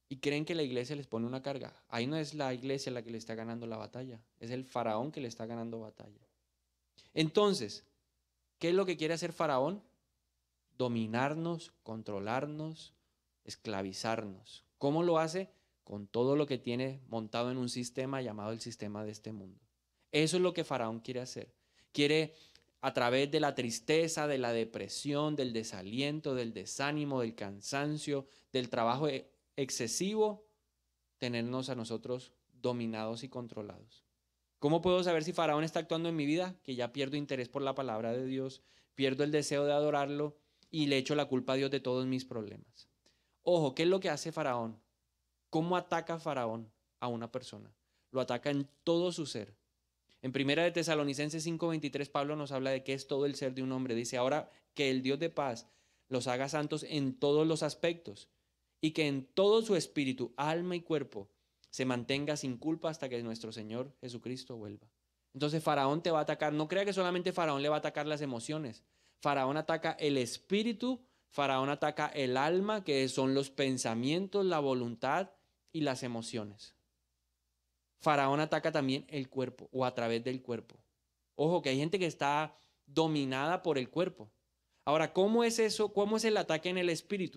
y creen que la iglesia les pone una carga. Ahí no es la iglesia la que le está ganando la batalla, es el faraón que le está ganando batalla. Entonces, ¿qué es lo que quiere hacer Faraón? Dominarnos, controlarnos, esclavizarnos. ¿Cómo lo hace? Con todo lo que tiene montado en un sistema llamado el sistema de este mundo. Eso es lo que Faraón quiere hacer. Quiere, a través de la tristeza, de la depresión, del desaliento, del desánimo, del cansancio, del trabajo excesivo, tenernos a nosotros dominados y controlados. ¿Cómo puedo saber si Faraón está actuando en mi vida? Que ya pierdo interés por la palabra de Dios, pierdo el deseo de adorarlo y le echo la culpa a Dios de todos mis problemas. Ojo, ¿qué es lo que hace Faraón? ¿Cómo ataca Faraón a una persona? Lo ataca en todo su ser. En Primera de Tesalonicenses 5:23 Pablo nos habla de qué es todo el ser de un hombre. Dice, ahora que el Dios de paz los haga santos en todos los aspectos y que en todo su espíritu, alma y cuerpo se mantenga sin culpa hasta que nuestro Señor Jesucristo vuelva. Entonces Faraón te va a atacar. No crea que solamente Faraón le va a atacar las emociones. Faraón ataca el espíritu, Faraón ataca el alma, que son los pensamientos, la voluntad y las emociones. Faraón ataca también el cuerpo o a través del cuerpo. Ojo, que hay gente que está dominada por el cuerpo. Ahora, ¿cómo es eso? ¿Cómo es el ataque en el espíritu?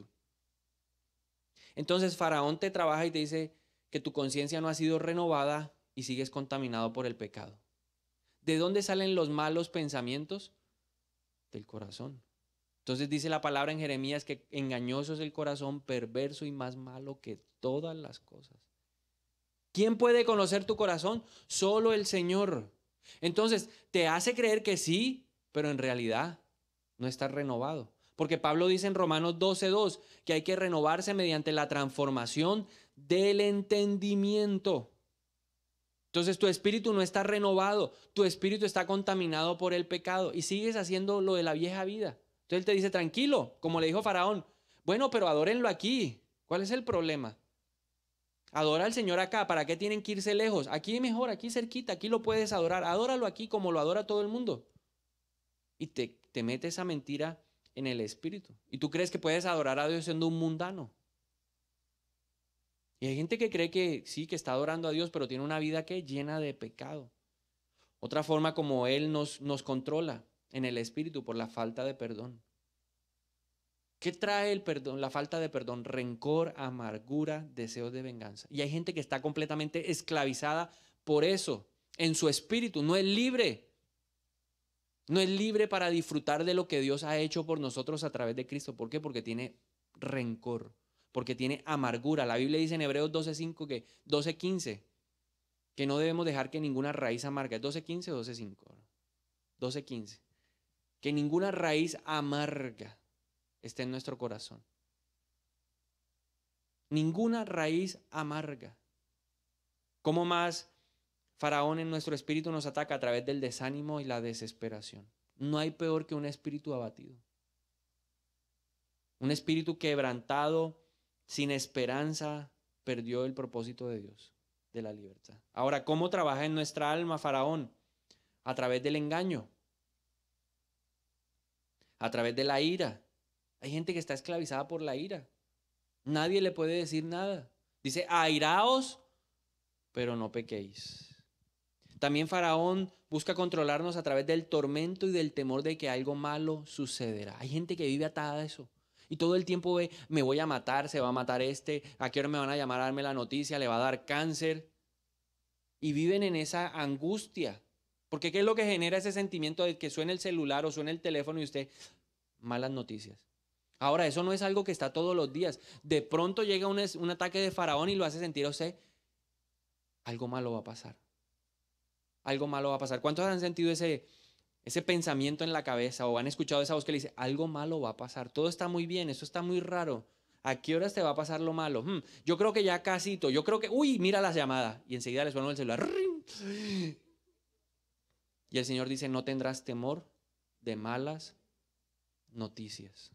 Entonces Faraón te trabaja y te dice que tu conciencia no ha sido renovada y sigues contaminado por el pecado. ¿De dónde salen los malos pensamientos? Del corazón. Entonces dice la palabra en Jeremías que engañoso es el corazón, perverso y más malo que todas las cosas. ¿Quién puede conocer tu corazón? Solo el Señor. Entonces te hace creer que sí, pero en realidad no estás renovado. Porque Pablo dice en Romanos 12:2 que hay que renovarse mediante la transformación del entendimiento. Entonces tu espíritu no está renovado, tu espíritu está contaminado por el pecado y sigues haciendo lo de la vieja vida. Entonces él te dice, tranquilo, como le dijo Faraón, bueno, pero adórenlo aquí. ¿Cuál es el problema? Adora al Señor acá, ¿para qué tienen que irse lejos? Aquí mejor, aquí cerquita, aquí lo puedes adorar. Adóralo aquí como lo adora todo el mundo. Y te mete esa mentira en el espíritu. Y tú crees que puedes adorar a Dios siendo un mundano. Y hay gente que cree que sí, que está adorando a Dios, pero tiene una vida que llena de pecado. Otra forma como Él nos controla en el espíritu por la falta de perdón. ¿Qué trae el perdón? La falta de perdón, rencor, amargura, deseos de venganza. Y hay gente que está completamente esclavizada por eso. En su espíritu, no es libre. No es libre para disfrutar de lo que Dios ha hecho por nosotros a través de Cristo. ¿Por qué? Porque tiene rencor, porque tiene amargura. La Biblia dice en Hebreos 12:15 que no debemos dejar que ninguna raíz amarga. ¿Es 12:15 o 12:5? 12:15. Que ninguna raíz amarga esté en nuestro corazón. Ninguna raíz amarga. ¿Cómo más Faraón en nuestro espíritu nos ataca? A través del desánimo y la desesperación. No hay peor que un espíritu abatido. Un espíritu quebrantado, sin esperanza, perdió el propósito de Dios, de la libertad. Ahora, ¿cómo trabaja en nuestra alma Faraón? A través del engaño, a través de la ira. Hay gente que está esclavizada por la ira. Nadie le puede decir nada. Dice, airaos, pero no pequéis. También Faraón busca controlarnos a través del tormento y del temor de que algo malo sucederá. Hay gente que vive atada a eso. Y todo el tiempo ve, me voy a matar, se va a matar este, a qué hora me van a llamar a darme la noticia, le va a dar cáncer. Y viven en esa angustia. Porque ¿qué es lo que genera ese sentimiento de que suene el celular o suene el teléfono y usted, malas noticias? Ahora, eso no es algo que está todos los días. De pronto llega un ataque de Faraón y lo hace sentir a usted, algo malo va a pasar. Algo malo va a pasar. ¿Cuántos han sentido ese pensamiento en la cabeza o han escuchado esa voz que le dice, algo malo va a pasar? Todo está muy bien, eso está muy raro. ¿A qué horas te va a pasar lo malo? Yo creo que ya casito, yo creo que, uy, mira las llamadas. Y enseguida le suena el celular. Y el Señor dice, no tendrás temor de malas noticias.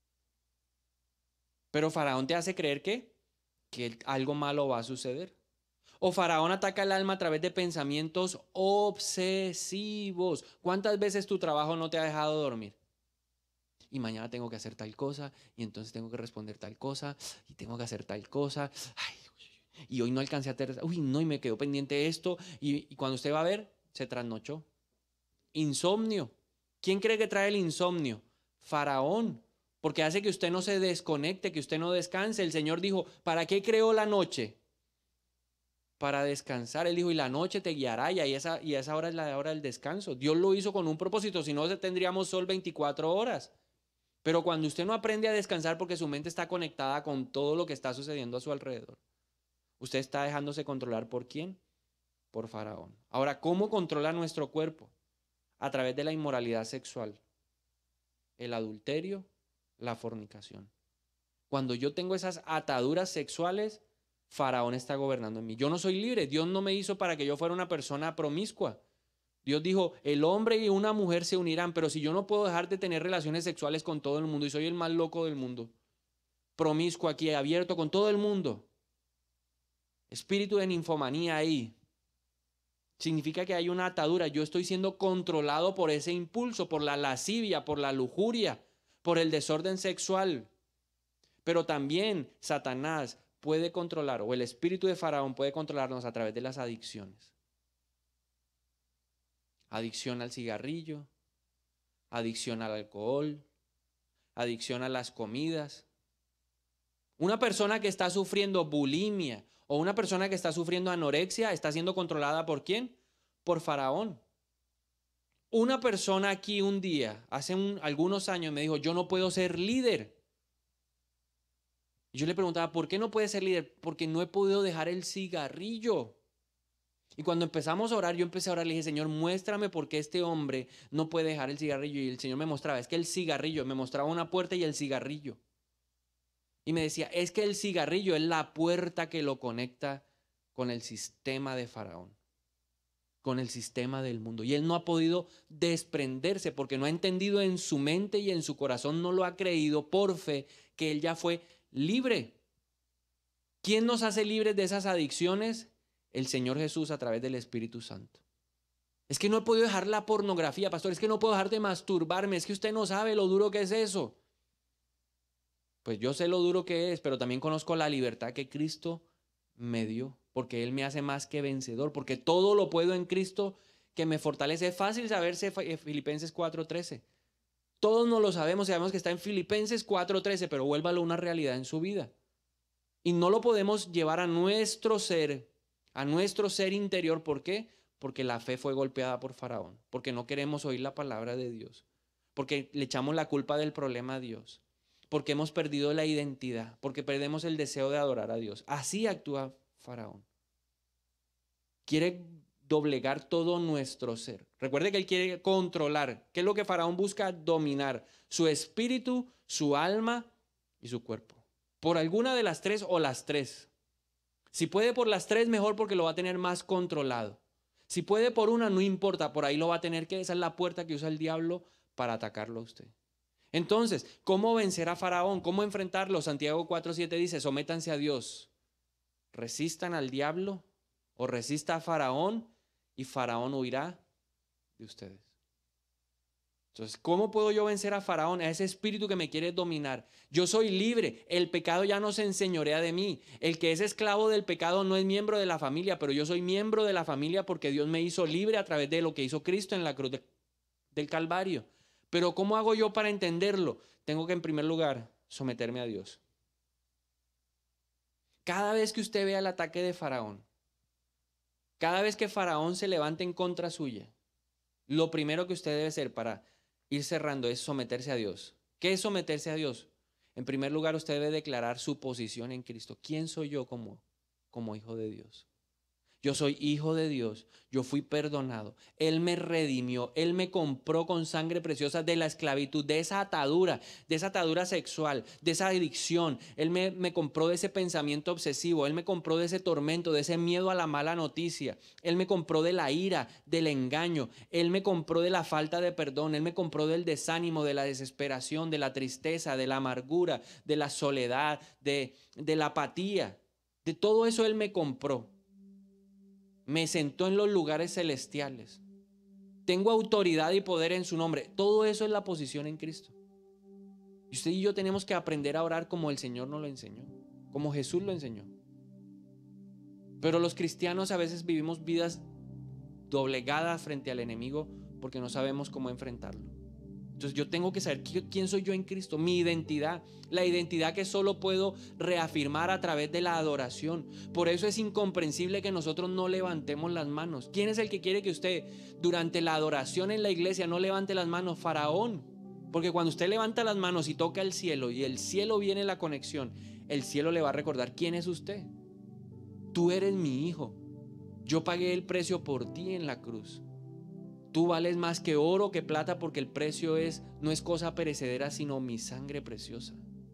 Pero Faraón te hace creer que algo malo va a suceder. O Faraón ataca el alma a través de pensamientos obsesivos. ¿Cuántas veces tu trabajo no te ha dejado dormir? y mañana tengo que hacer tal cosa, y entonces tengo que responder tal cosa, y tengo que hacer tal cosa. Ay, y hoy no alcancé a hacer, uy, no, y me quedó pendiente esto, y cuando usted va a ver, se trasnochó. Insomnio. ¿Quién cree que trae el insomnio? Faraón, porque hace que usted no se desconecte, que usted no descanse. El Señor dijo, ¿para qué creó la noche? Para descansar. Él dijo, y la noche te guiará, y esa hora es la hora del descanso. Dios lo hizo con un propósito, si no tendríamos sol 24 horas. Pero cuando usted no aprende a descansar porque su mente está conectada con todo lo que está sucediendo a su alrededor, usted está dejándose controlar ¿por quién? Por Faraón. Ahora, ¿cómo controla nuestro cuerpo? A través de la inmoralidad sexual, el adulterio, la fornicación. Cuando yo tengo esas ataduras sexuales, Faraón está gobernando en mí. Yo no soy libre. Dios no me hizo para que yo fuera una persona promiscua. Dios dijo, el hombre y una mujer se unirán, pero si yo no puedo dejar de tener relaciones sexuales con todo el mundo y soy el más loco del mundo, promiscuo aquí, abierto con todo el mundo, espíritu de ninfomanía ahí, significa que hay una atadura. Yo estoy siendo controlado por ese impulso, por la lascivia, por la lujuria, por el desorden sexual. Pero también Satanás puede controlar, o el espíritu de Faraón puede controlarnos a través de las adicciones. Adicción al cigarrillo, adicción al alcohol, adicción a las comidas. Una persona que está sufriendo bulimia o una persona que está sufriendo anorexia está siendo controlada ¿por quién? Por Faraón. Una persona aquí un día, hace algunos años, me dijo, yo no puedo ser líder. Y yo le preguntaba, ¿por qué no puede ser líder? Porque no he podido dejar el cigarrillo. Y cuando empezamos a orar, yo empecé a orar, le dije, Señor, muéstrame por qué este hombre no puede dejar el cigarrillo. Y el Señor me mostraba, es que el cigarrillo, me mostraba una puerta y el cigarrillo. Y me decía, es que el cigarrillo es la puerta que lo conecta con el sistema de Faraón, con el sistema del mundo. Y él no ha podido desprenderse porque no ha entendido en su mente y en su corazón, no lo ha creído por fe que él ya fue libre. ¿Quién nos hace libres de esas adicciones? El Señor Jesús a través del Espíritu Santo. Es que no he podido dejar la pornografía, pastor, es que no puedo dejar de masturbarme, es que usted no sabe lo duro que es eso. Pues yo sé lo duro que es, pero también conozco la libertad que Cristo me dio, porque Él me hace más que vencedor, porque todo lo puedo en Cristo que me fortalece. Es fácil saberse Filipenses 4:13. Todos no lo sabemos que está en Filipenses 4:13, pero vuélvalo una realidad en su vida. Y no lo podemos llevar a nuestro ser interior. ¿Por qué? Porque la fe fue golpeada por Faraón, porque no queremos oír la palabra de Dios, porque le echamos la culpa del problema a Dios, porque hemos perdido la identidad, porque perdemos el deseo de adorar a Dios. Así actúa Faraón. Quiere doblegar todo nuestro ser. Recuerde que él quiere controlar. ¿Qué es lo que Faraón busca? Dominar su espíritu, su alma y su cuerpo. Por alguna de las tres o las tres. Si puede por las tres, mejor, porque lo va a tener más controlado. Si puede por una, no importa, por ahí lo va a tener que, esa es la puerta que usa el diablo para atacarlo a usted. Entonces, ¿cómo vencer a Faraón? ¿Cómo enfrentarlo? Santiago 4:7 dice, sométanse a Dios, resistan al diablo o resista a Faraón y Faraón huirá de ustedes. Entonces, ¿cómo puedo yo vencer a Faraón, a ese espíritu que me quiere dominar? Yo soy libre, el pecado ya no se enseñorea de mí. El que es esclavo del pecado no es miembro de la familia, pero yo soy miembro de la familia porque Dios me hizo libre a través de lo que hizo Cristo en la cruz del Calvario. Pero ¿cómo hago yo para entenderlo? Tengo que en primer lugar someterme a Dios. Cada vez que usted vea el ataque de Faraón, cada vez que Faraón se levante en contra suya, lo primero que usted debe hacer para ir cerrando es someterse a Dios. ¿Qué es someterse a Dios? En primer lugar, usted debe declarar su posición en Cristo. ¿Quién soy yo como hijo de Dios? Yo soy hijo de Dios, yo fui perdonado, Él me redimió, Él me compró con sangre preciosa de la esclavitud, de esa atadura sexual, de esa adicción. Él me compró de ese pensamiento obsesivo, Él me compró de ese tormento, de ese miedo a la mala noticia. Él me compró de la ira, del engaño, Él me compró de la falta de perdón, Él me compró del desánimo, de la desesperación, de la tristeza, de la amargura, de la soledad, de la apatía. De todo eso Él me compró. Me sentó en los lugares celestiales. Tengo autoridad y poder en su nombre. Todo eso es la posición en Cristo. Y usted y yo tenemos que aprender a orar como el Señor nos lo enseñó, como Jesús lo enseñó. Pero los cristianos a veces vivimos vidas doblegadas frente al enemigo porque no sabemos cómo enfrentarlo. Entonces yo tengo que saber quién soy yo en Cristo, mi identidad, la identidad que solo puedo reafirmar a través de la adoración. Por eso es incomprensible que nosotros no levantemos las manos. ¿Quién es el que quiere que usted durante la adoración en la iglesia no levante las manos? Faraón. Porque cuando usted levanta las manos y toca el cielo y el cielo viene la conexión, el cielo le va a recordar quién es usted. Tú eres mi hijo. Yo pagué el precio por ti en la cruz. Tú vales más que oro, que plata, porque el precio no es cosa perecedera, sino mi sangre preciosa.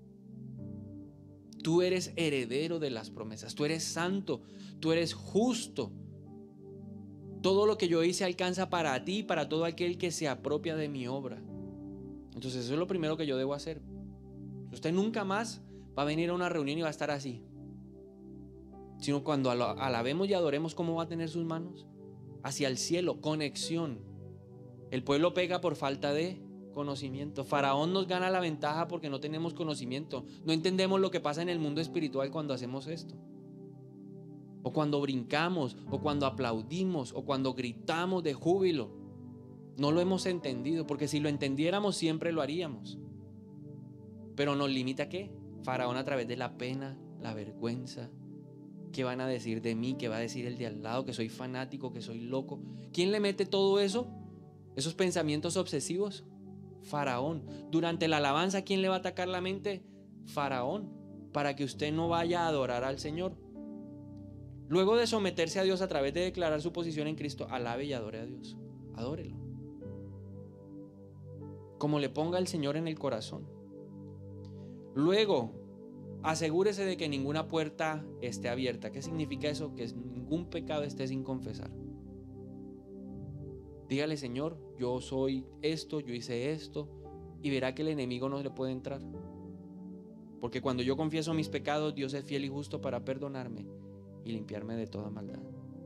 Tú eres heredero de las promesas. Tú eres santo. Tú eres justo. Todo lo que yo hice alcanza para ti y para todo aquel que se apropia de mi obra. Entonces eso es lo primero que yo debo hacer. Usted nunca más va a venir a una reunión y va a estar así. Sino cuando alabemos y adoremos, ¿cómo va a tener sus manos? Hacia el cielo, conexión. El pueblo pega por falta de conocimiento. Faraón nos gana la ventaja porque no tenemos conocimiento. No entendemos lo que pasa en el mundo espiritual cuando hacemos esto. O cuando brincamos, o cuando aplaudimos, o cuando gritamos de júbilo. No lo hemos entendido, porque si lo entendiéramos siempre lo haríamos. Pero nos limita ¿qué? Faraón a través de la pena, la vergüenza. ¿Qué van a decir de mí? ¿Qué va a decir el de al lado? Que soy fanático, que soy loco. ¿Quién le mete todo eso? Esos pensamientos obsesivos. Faraón. Durante la alabanza, ¿quién le va a atacar la mente? Faraón. Para que usted no vaya a adorar al Señor. Luego de someterse a Dios a través de declarar su posición en Cristo, alabe y adore a Dios. Adórelo. Como le ponga el Señor en el corazón. Luego, asegúrese de que ninguna puerta esté abierta. ¿Qué significa eso? Que ningún pecado esté sin confesar. Dígale, Señor, yo soy esto, yo hice esto, y verá que el enemigo no le puede entrar. Porque cuando yo confieso mis pecados, Dios es fiel y justo para perdonarme y limpiarme de toda maldad.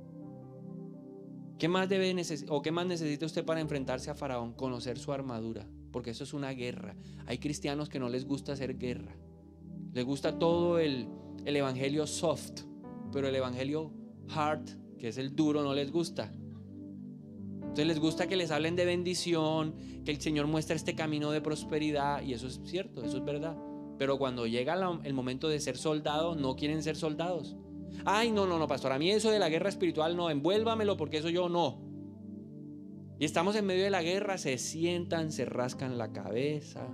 ¿Qué más necesita usted para enfrentarse a Faraón? Conocer su armadura, porque eso es una guerra. Hay cristianos que no les gusta hacer guerra. Les gusta todo el evangelio soft, pero el evangelio hard, que es el duro, no les gusta. Entonces les gusta que les hablen de bendición, que el Señor muestre este camino de prosperidad, y eso es cierto, eso es verdad. Pero cuando llega el momento de ser soldados, no quieren ser soldados. Ay, no, pastor, a mí eso de la guerra espiritual no, envuélvamelo porque eso yo no. Y estamos en medio de la guerra, se sientan, se rascan la cabeza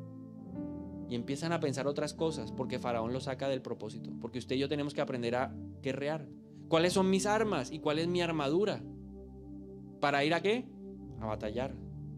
y empiezan a pensar otras cosas, porque Faraón lo saca del propósito. Porque usted y yo tenemos que aprender a guerrear. ¿Cuáles son mis armas y cuál es mi armadura? ¿Para ir a qué? A batallar.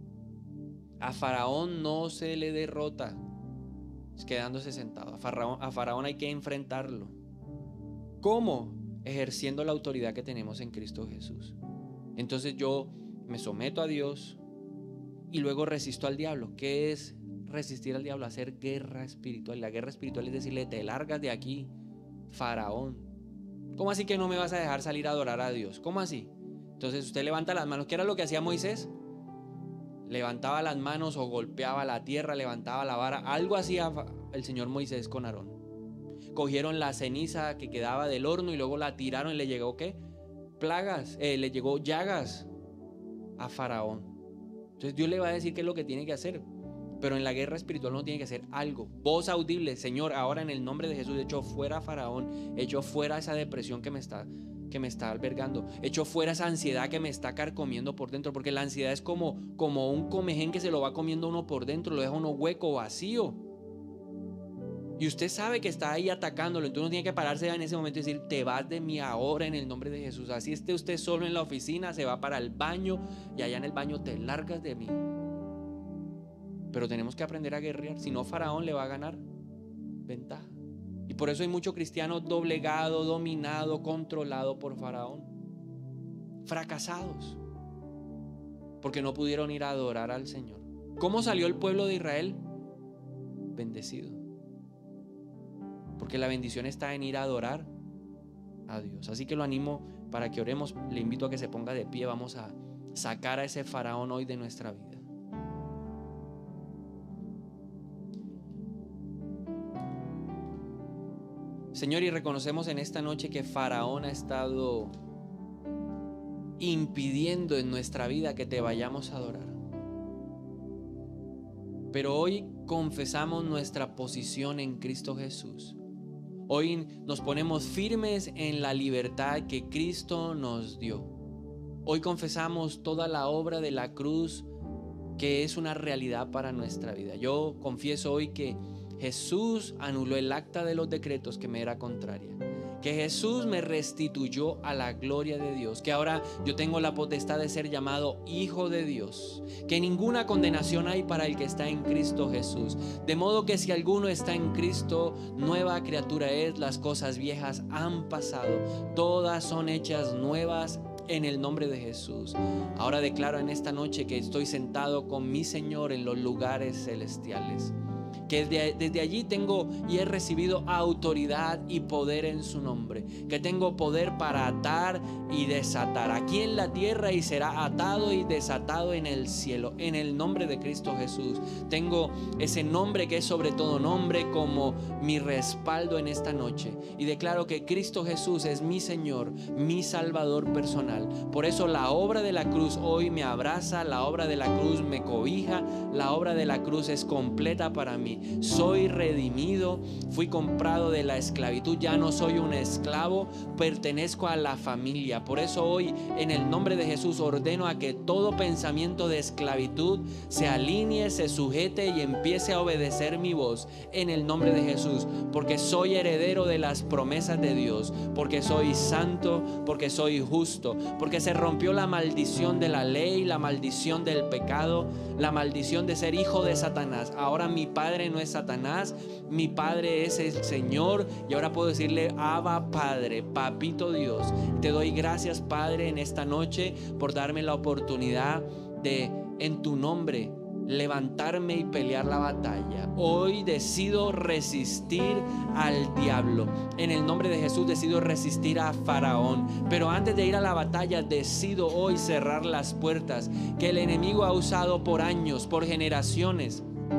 A Faraón no se le derrota quedándose sentado. A Faraón hay que enfrentarlo. ¿Cómo? Ejerciendo la autoridad que tenemos en Cristo Jesús. Entonces yo me someto a Dios y luego resisto al diablo. ¿Qué es resistir al diablo? Hacer guerra espiritual. La guerra espiritual es decirle, te largas de aquí, Faraón. ¿Cómo así que no me vas a dejar salir a adorar a Dios? ¿Cómo así? Entonces usted levanta las manos. ¿Qué era lo que hacía Moisés? Levantaba las manos o golpeaba la tierra, levantaba la vara. Algo hacía el Señor Moisés con Aarón. Cogieron la ceniza que quedaba del horno y luego la tiraron y le llegó ¿qué? Plagas, le llegó llagas a Faraón. Entonces Dios le va a decir qué es lo que tiene que hacer. Pero en la guerra espiritual no tiene que hacer algo. Voz audible, Señor, ahora en el nombre de Jesús, echo fuera a Faraón, echo fuera esa depresión que me está albergando, echo fuera esa ansiedad que me está carcomiendo por dentro, porque la ansiedad es como un comején que se lo va comiendo uno por dentro, lo deja uno hueco, vacío. Y usted sabe que está ahí atacándolo, entonces uno tiene que pararse en ese momento y decir, te vas de mí ahora en el nombre de Jesús. Así esté usted solo en la oficina, se va para el baño y allá en el baño te largas de mí. Pero tenemos que aprender a guerrear, si no Faraón le va a ganar ventaja. Y por eso hay mucho cristiano doblegado, dominado, controlado por Faraón. Fracasados. Porque no pudieron ir a adorar al Señor. ¿Cómo salió el pueblo de Israel? Bendecido. Porque la bendición está en ir a adorar a Dios. Así que lo animo para que oremos. Le invito a que se ponga de pie. Vamos a sacar a ese Faraón hoy de nuestra vida. Señor, y reconocemos en esta noche que Faraón ha estado impidiendo en nuestra vida que te vayamos a adorar. Pero hoy confesamos nuestra posición en Cristo Jesús. Hoy nos ponemos firmes en la libertad que Cristo nos dio. Hoy confesamos toda la obra de la cruz que es una realidad para nuestra vida. Yo confieso hoy que Jesús anuló el acta de los decretos que me era contraria, que Jesús me restituyó a la gloria de Dios, que ahora yo tengo la potestad de ser llamado hijo de Dios, que ninguna condenación hay para el que está en Cristo Jesús. De modo que si alguno está en Cristo, nueva criatura es, las cosas viejas han pasado, todas son hechas nuevas en el nombre de Jesús. Ahora declaro en esta noche que estoy sentado con mi Señor en los lugares celestiales, que desde allí tengo y he recibido autoridad y poder en su nombre, que tengo poder para atar y desatar aquí en la tierra y será atado y desatado en el cielo, en el nombre de Cristo Jesús. Tengo ese nombre que es sobre todo nombre como mi respaldo en esta noche, y declaro que Cristo Jesús es mi Señor, mi Salvador personal. Por eso la obra de la cruz hoy me abraza, la obra de la cruz me cobija, la obra de la cruz es completa para mí. Soy redimido, fui comprado de la esclavitud, ya no soy un esclavo, pertenezco a la familia. Por eso hoy en el nombre de Jesús ordeno a que todo pensamiento de esclavitud se alinee, se sujete y empiece a obedecer mi voz en el nombre de Jesús, porque soy heredero de las promesas de Dios, porque soy santo, porque soy justo, porque se rompió la maldición de la ley, la maldición del pecado, la maldición de ser hijo de Satanás. Ahora mi Padre no es Satanás, mi Padre es el Señor, y ahora puedo decirle Abba Padre, Papito Dios. Te doy gracias, Padre, en esta noche por darme la oportunidad de en tu nombre levantarme y pelear la batalla. Hoy decido resistir al diablo. En el nombre de Jesús decido resistir a Faraón. Pero antes de ir a la batalla, decido hoy cerrar las puertas que el enemigo ha usado por años, por generaciones,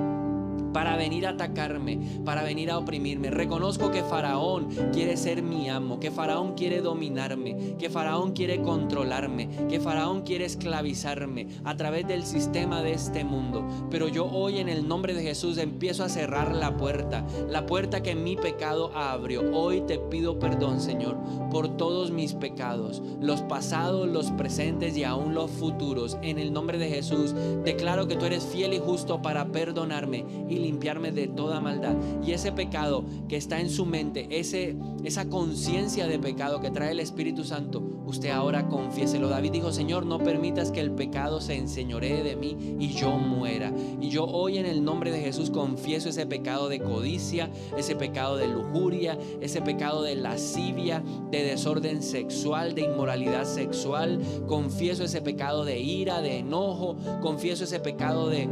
para venir a atacarme, para venir a oprimirme. Reconozco que Faraón quiere ser mi amo, que Faraón quiere dominarme, que Faraón quiere controlarme, que Faraón quiere esclavizarme a través del sistema de este mundo. Pero yo hoy en el nombre de Jesús empiezo a cerrar la puerta que mi pecado abrió. Hoy te pido perdón, Señor, por todos mis pecados, los pasados, los presentes y aún los futuros. En el nombre de Jesús declaro que tú eres fiel y justo para perdonarme y limpiarme de toda maldad. Y ese pecado que está en su mente, esa conciencia de pecado que trae el Espíritu Santo, usted ahora confiéselo. David dijo: Señor, no permitas que el pecado se enseñoree de mí y yo muera. Y yo hoy en el nombre de Jesús confieso ese pecado de codicia, ese pecado de lujuria, ese pecado de lascivia, de desorden sexual, de inmoralidad sexual. Confieso ese pecado de ira, de enojo. Confieso ese pecado de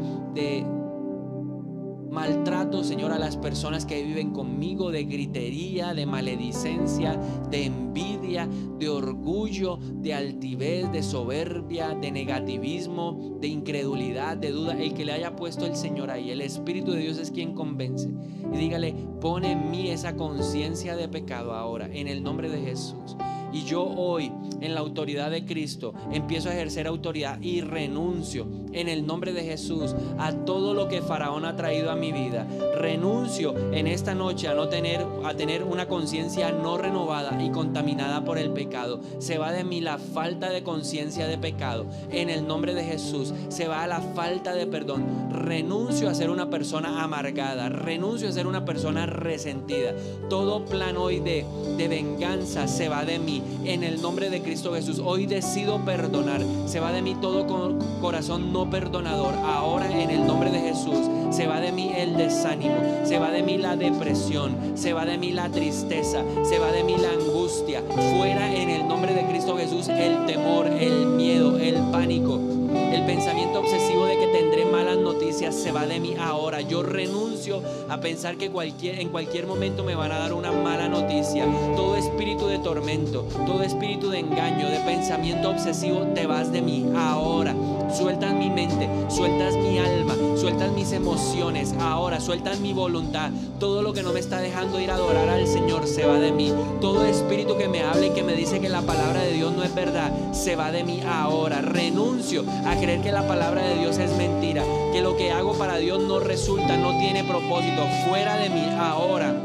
maltrato, Señor, a las personas que viven conmigo, de gritería, de maledicencia, de envidia, de orgullo, de altivez, de soberbia, de negativismo, de incredulidad, de duda. El que le haya puesto el Señor ahí, el Espíritu de Dios es quien convence. Y dígale: pone en mí esa conciencia de pecado ahora, en el nombre de Jesús. Y yo hoy, en la autoridad de Cristo, empiezo a ejercer autoridad y renuncio en el nombre de Jesús a todo lo que Faraón ha traído a mi vida. Renuncio en esta noche a tener una conciencia no renovada y contaminada por el pecado. Se va de mí la falta de conciencia de pecado. En el nombre de Jesús se va la falta de perdón. Renuncio a ser una persona amargada. Renuncio a ser una persona resentida. Todo plan hoy de venganza se va de mí. En el nombre de Cristo Jesús, hoy decido perdonar. Se va de mí todo corazón no perdonador. Ahora en el nombre de Jesús se va de mí el desánimo, se va de mí la depresión, se va de mí la tristeza, se va de mí la angustia. Fuera en el nombre de Cristo Jesús el temor, el miedo, el pánico, el pensamiento obsesivo de que tendré malas noticias. se va de mí ahora. Yo renuncio a pensar que en cualquier momento me van a dar una mala noticia. Todo espíritu de tormento, todo espíritu de engaño, de pensamiento obsesivo, te vas de mí ahora. Sueltas mi mente, sueltas mi alma, sueltas mis emociones ahora, sueltas mi voluntad. Todo lo que no me está dejando ir a adorar al Señor se va de mí. Todo espíritu que me habla y que me dice que la palabra de Dios no es verdad, se va de mí ahora. Renuncio a creer que la palabra de Dios es mentira, que lo que hago para Dios no resulta, no tiene propósito. Fuera de mí ahora,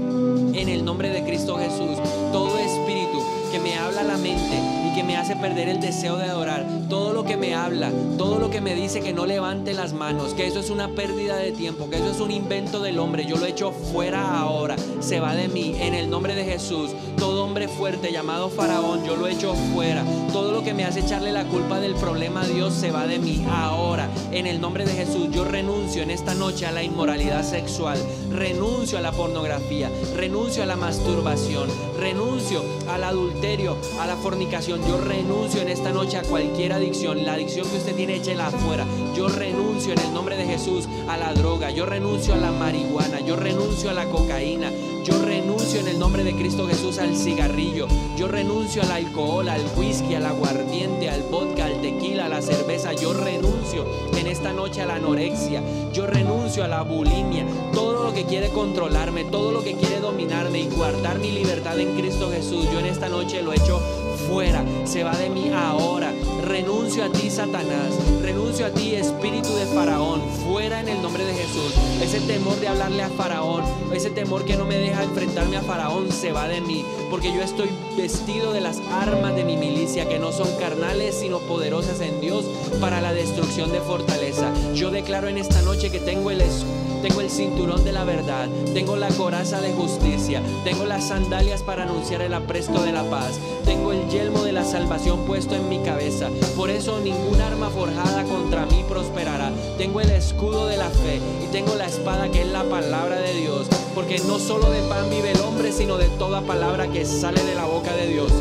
en el nombre de Cristo Jesús. Todo espíritu que me habla a la mente y que me hace perder el deseo de adorar, todo lo que me habla, todo lo que me dice que no levante las manos, que eso es una pérdida de tiempo, que eso es un invento del hombre, yo lo echo fuera ahora. Se va de mí en el nombre de Jesús. Todo hombre fuerte llamado Faraón, yo lo echo fuera. Todo lo que me hace echarle la culpa del problema a Dios se va de mí ahora en el nombre de Jesús. Yo renuncio en esta noche a la inmoralidad sexual, renuncio a la pornografía, renuncio a la masturbación, renuncio al adulterio, a la fornicación. Yo renuncio en esta noche a cualquier adicción. La adicción que usted tiene, échela afuera. Yo renuncio en el nombre de Jesús a la droga, yo renuncio a la marihuana, yo renuncio a la cocaína, yo renuncio en el nombre de Cristo Jesús al cigarrillo, yo renuncio al alcohol, al whisky, al aguardiente, al vodka, al tequila, a la cerveza. Yo renuncio en esta noche a la anorexia, yo renuncio a la bulimia. Todo lo que quiere controlarme, todo lo que quiere dominarme y guardar mi libertad en Cristo Jesús, yo en esta noche lo echo fuera. Se va de mí ahora. Renuncio a ti, Satanás, renuncio a ti, espíritu de Faraón, fuera en el nombre de Jesús. Ese temor de hablarle a Faraón, ese temor que no me deja enfrentarme a Faraón, se va de mí, porque yo estoy vestido de las armas de mi milicia, que no son carnales sino poderosas en Dios para la destrucción de fortaleza. Yo declaro en esta noche que tengo el cinturón de la verdad, tengo la coraza de justicia, tengo las sandalias para anunciar el apresto de la paz, tengo el yelmo de la salvación puesto en mi cabeza. Por eso ningún arma forjada contra mí prosperará. Tengo el escudo de la fe y tengo la espada que es la palabra de Dios, porque no solo de pan vive el hombre, sino de toda palabra que sale de la boca de Dios.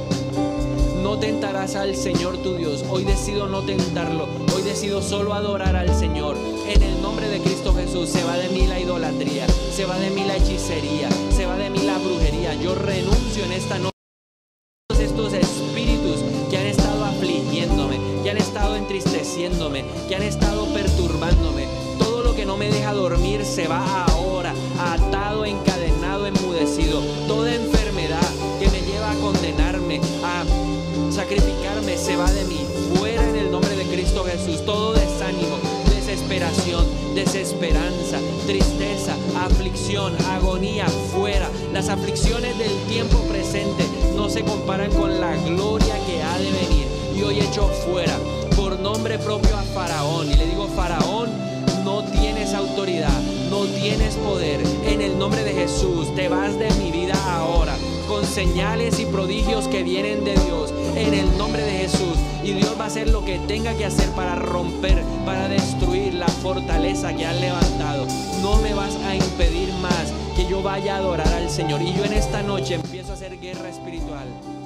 No tentarás al Señor tu Dios. Hoy decido no tentarlo. Hoy decido solo adorar al Señor. En el nombre de Cristo Jesús. Se va de mí la idolatría, se va de mí la hechicería, se va de mí la brujería. Yo renuncio en esta noche a estos espíritus que han estado afligiéndome, que han estado entristeciéndome, que han estado perturbándome. Todo lo que no me deja dormir se va ahora, atado, encadenado, enmudecido. Toda enfermedad que me lleva a condenarme, a sacrificarme, se va de mí, fuera en el nombre de Cristo Jesús. Todo desánimo, desesperación, desesperanza, tristeza, aflicción, agonía, fuera. Las aflicciones del tiempo presente no se comparan con la gloria que ha de venir. Y hoy echo fuera por nombre propio a Faraón y le digo: Faraón, no tienes autoridad, no tienes poder. En el nombre de Jesús te vas de mi vida ahora, con señales y prodigios que vienen de Dios, en el nombre de Jesús. Y Dios va a hacer lo que tenga que hacer para romper, para destruir la fortaleza que han levantado. No me vas a impedir más que yo vaya a adorar al Señor. Y yo en esta noche empiezo a hacer guerra espiritual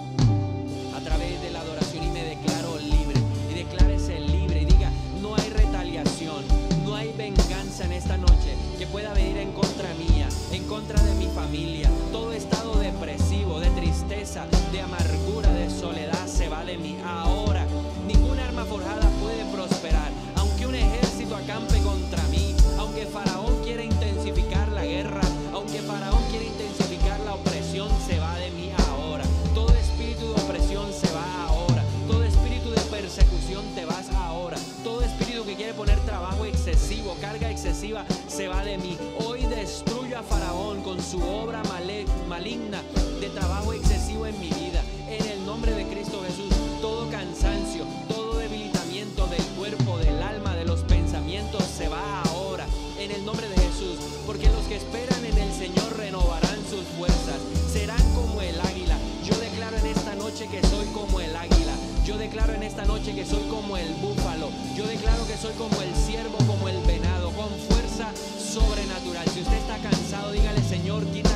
a través de la adoración y me declaro libre. Y declárese libre y diga: no hay retaliación, no hay venganza en esta noche que pueda venir en contra mía, en contra de mi familia. Todo estado depresivo, de tristeza, de amargura, de soledad se va de mí ahora. Ninguna arma forjada puede prosperar. Aunque un ejército acampe contra mí, aunque Faraón quiera intensificar la guerra, aunque Faraón quiera intensificar la opresión, se va de mí ahora. Todo espíritu de opresión se va ahora. Todo espíritu de persecución te vas ahora. Todo espíritu que quiere poner trabajo excesivo, carga excesiva, se va de mí. Hoy destruyo a Faraón con su obra maligna de trabajo excesivo en mi vida. En el nombre de Cristo Jesús, todo cansancio, todo debilitamiento del cuerpo, del alma, de los pensamientos, se va ahora. En el nombre de Jesús, porque los que esperan en el Señor renovarán sus fuerzas, serán como el águila. Yo declaro en esta noche que soy como el águila. Yo declaro en esta noche que soy como el búfalo. Yo declaro que soy como el ciervo, como el venado, con fuerza sobrenatural. Si usted está cansado, dígale: Señor, quita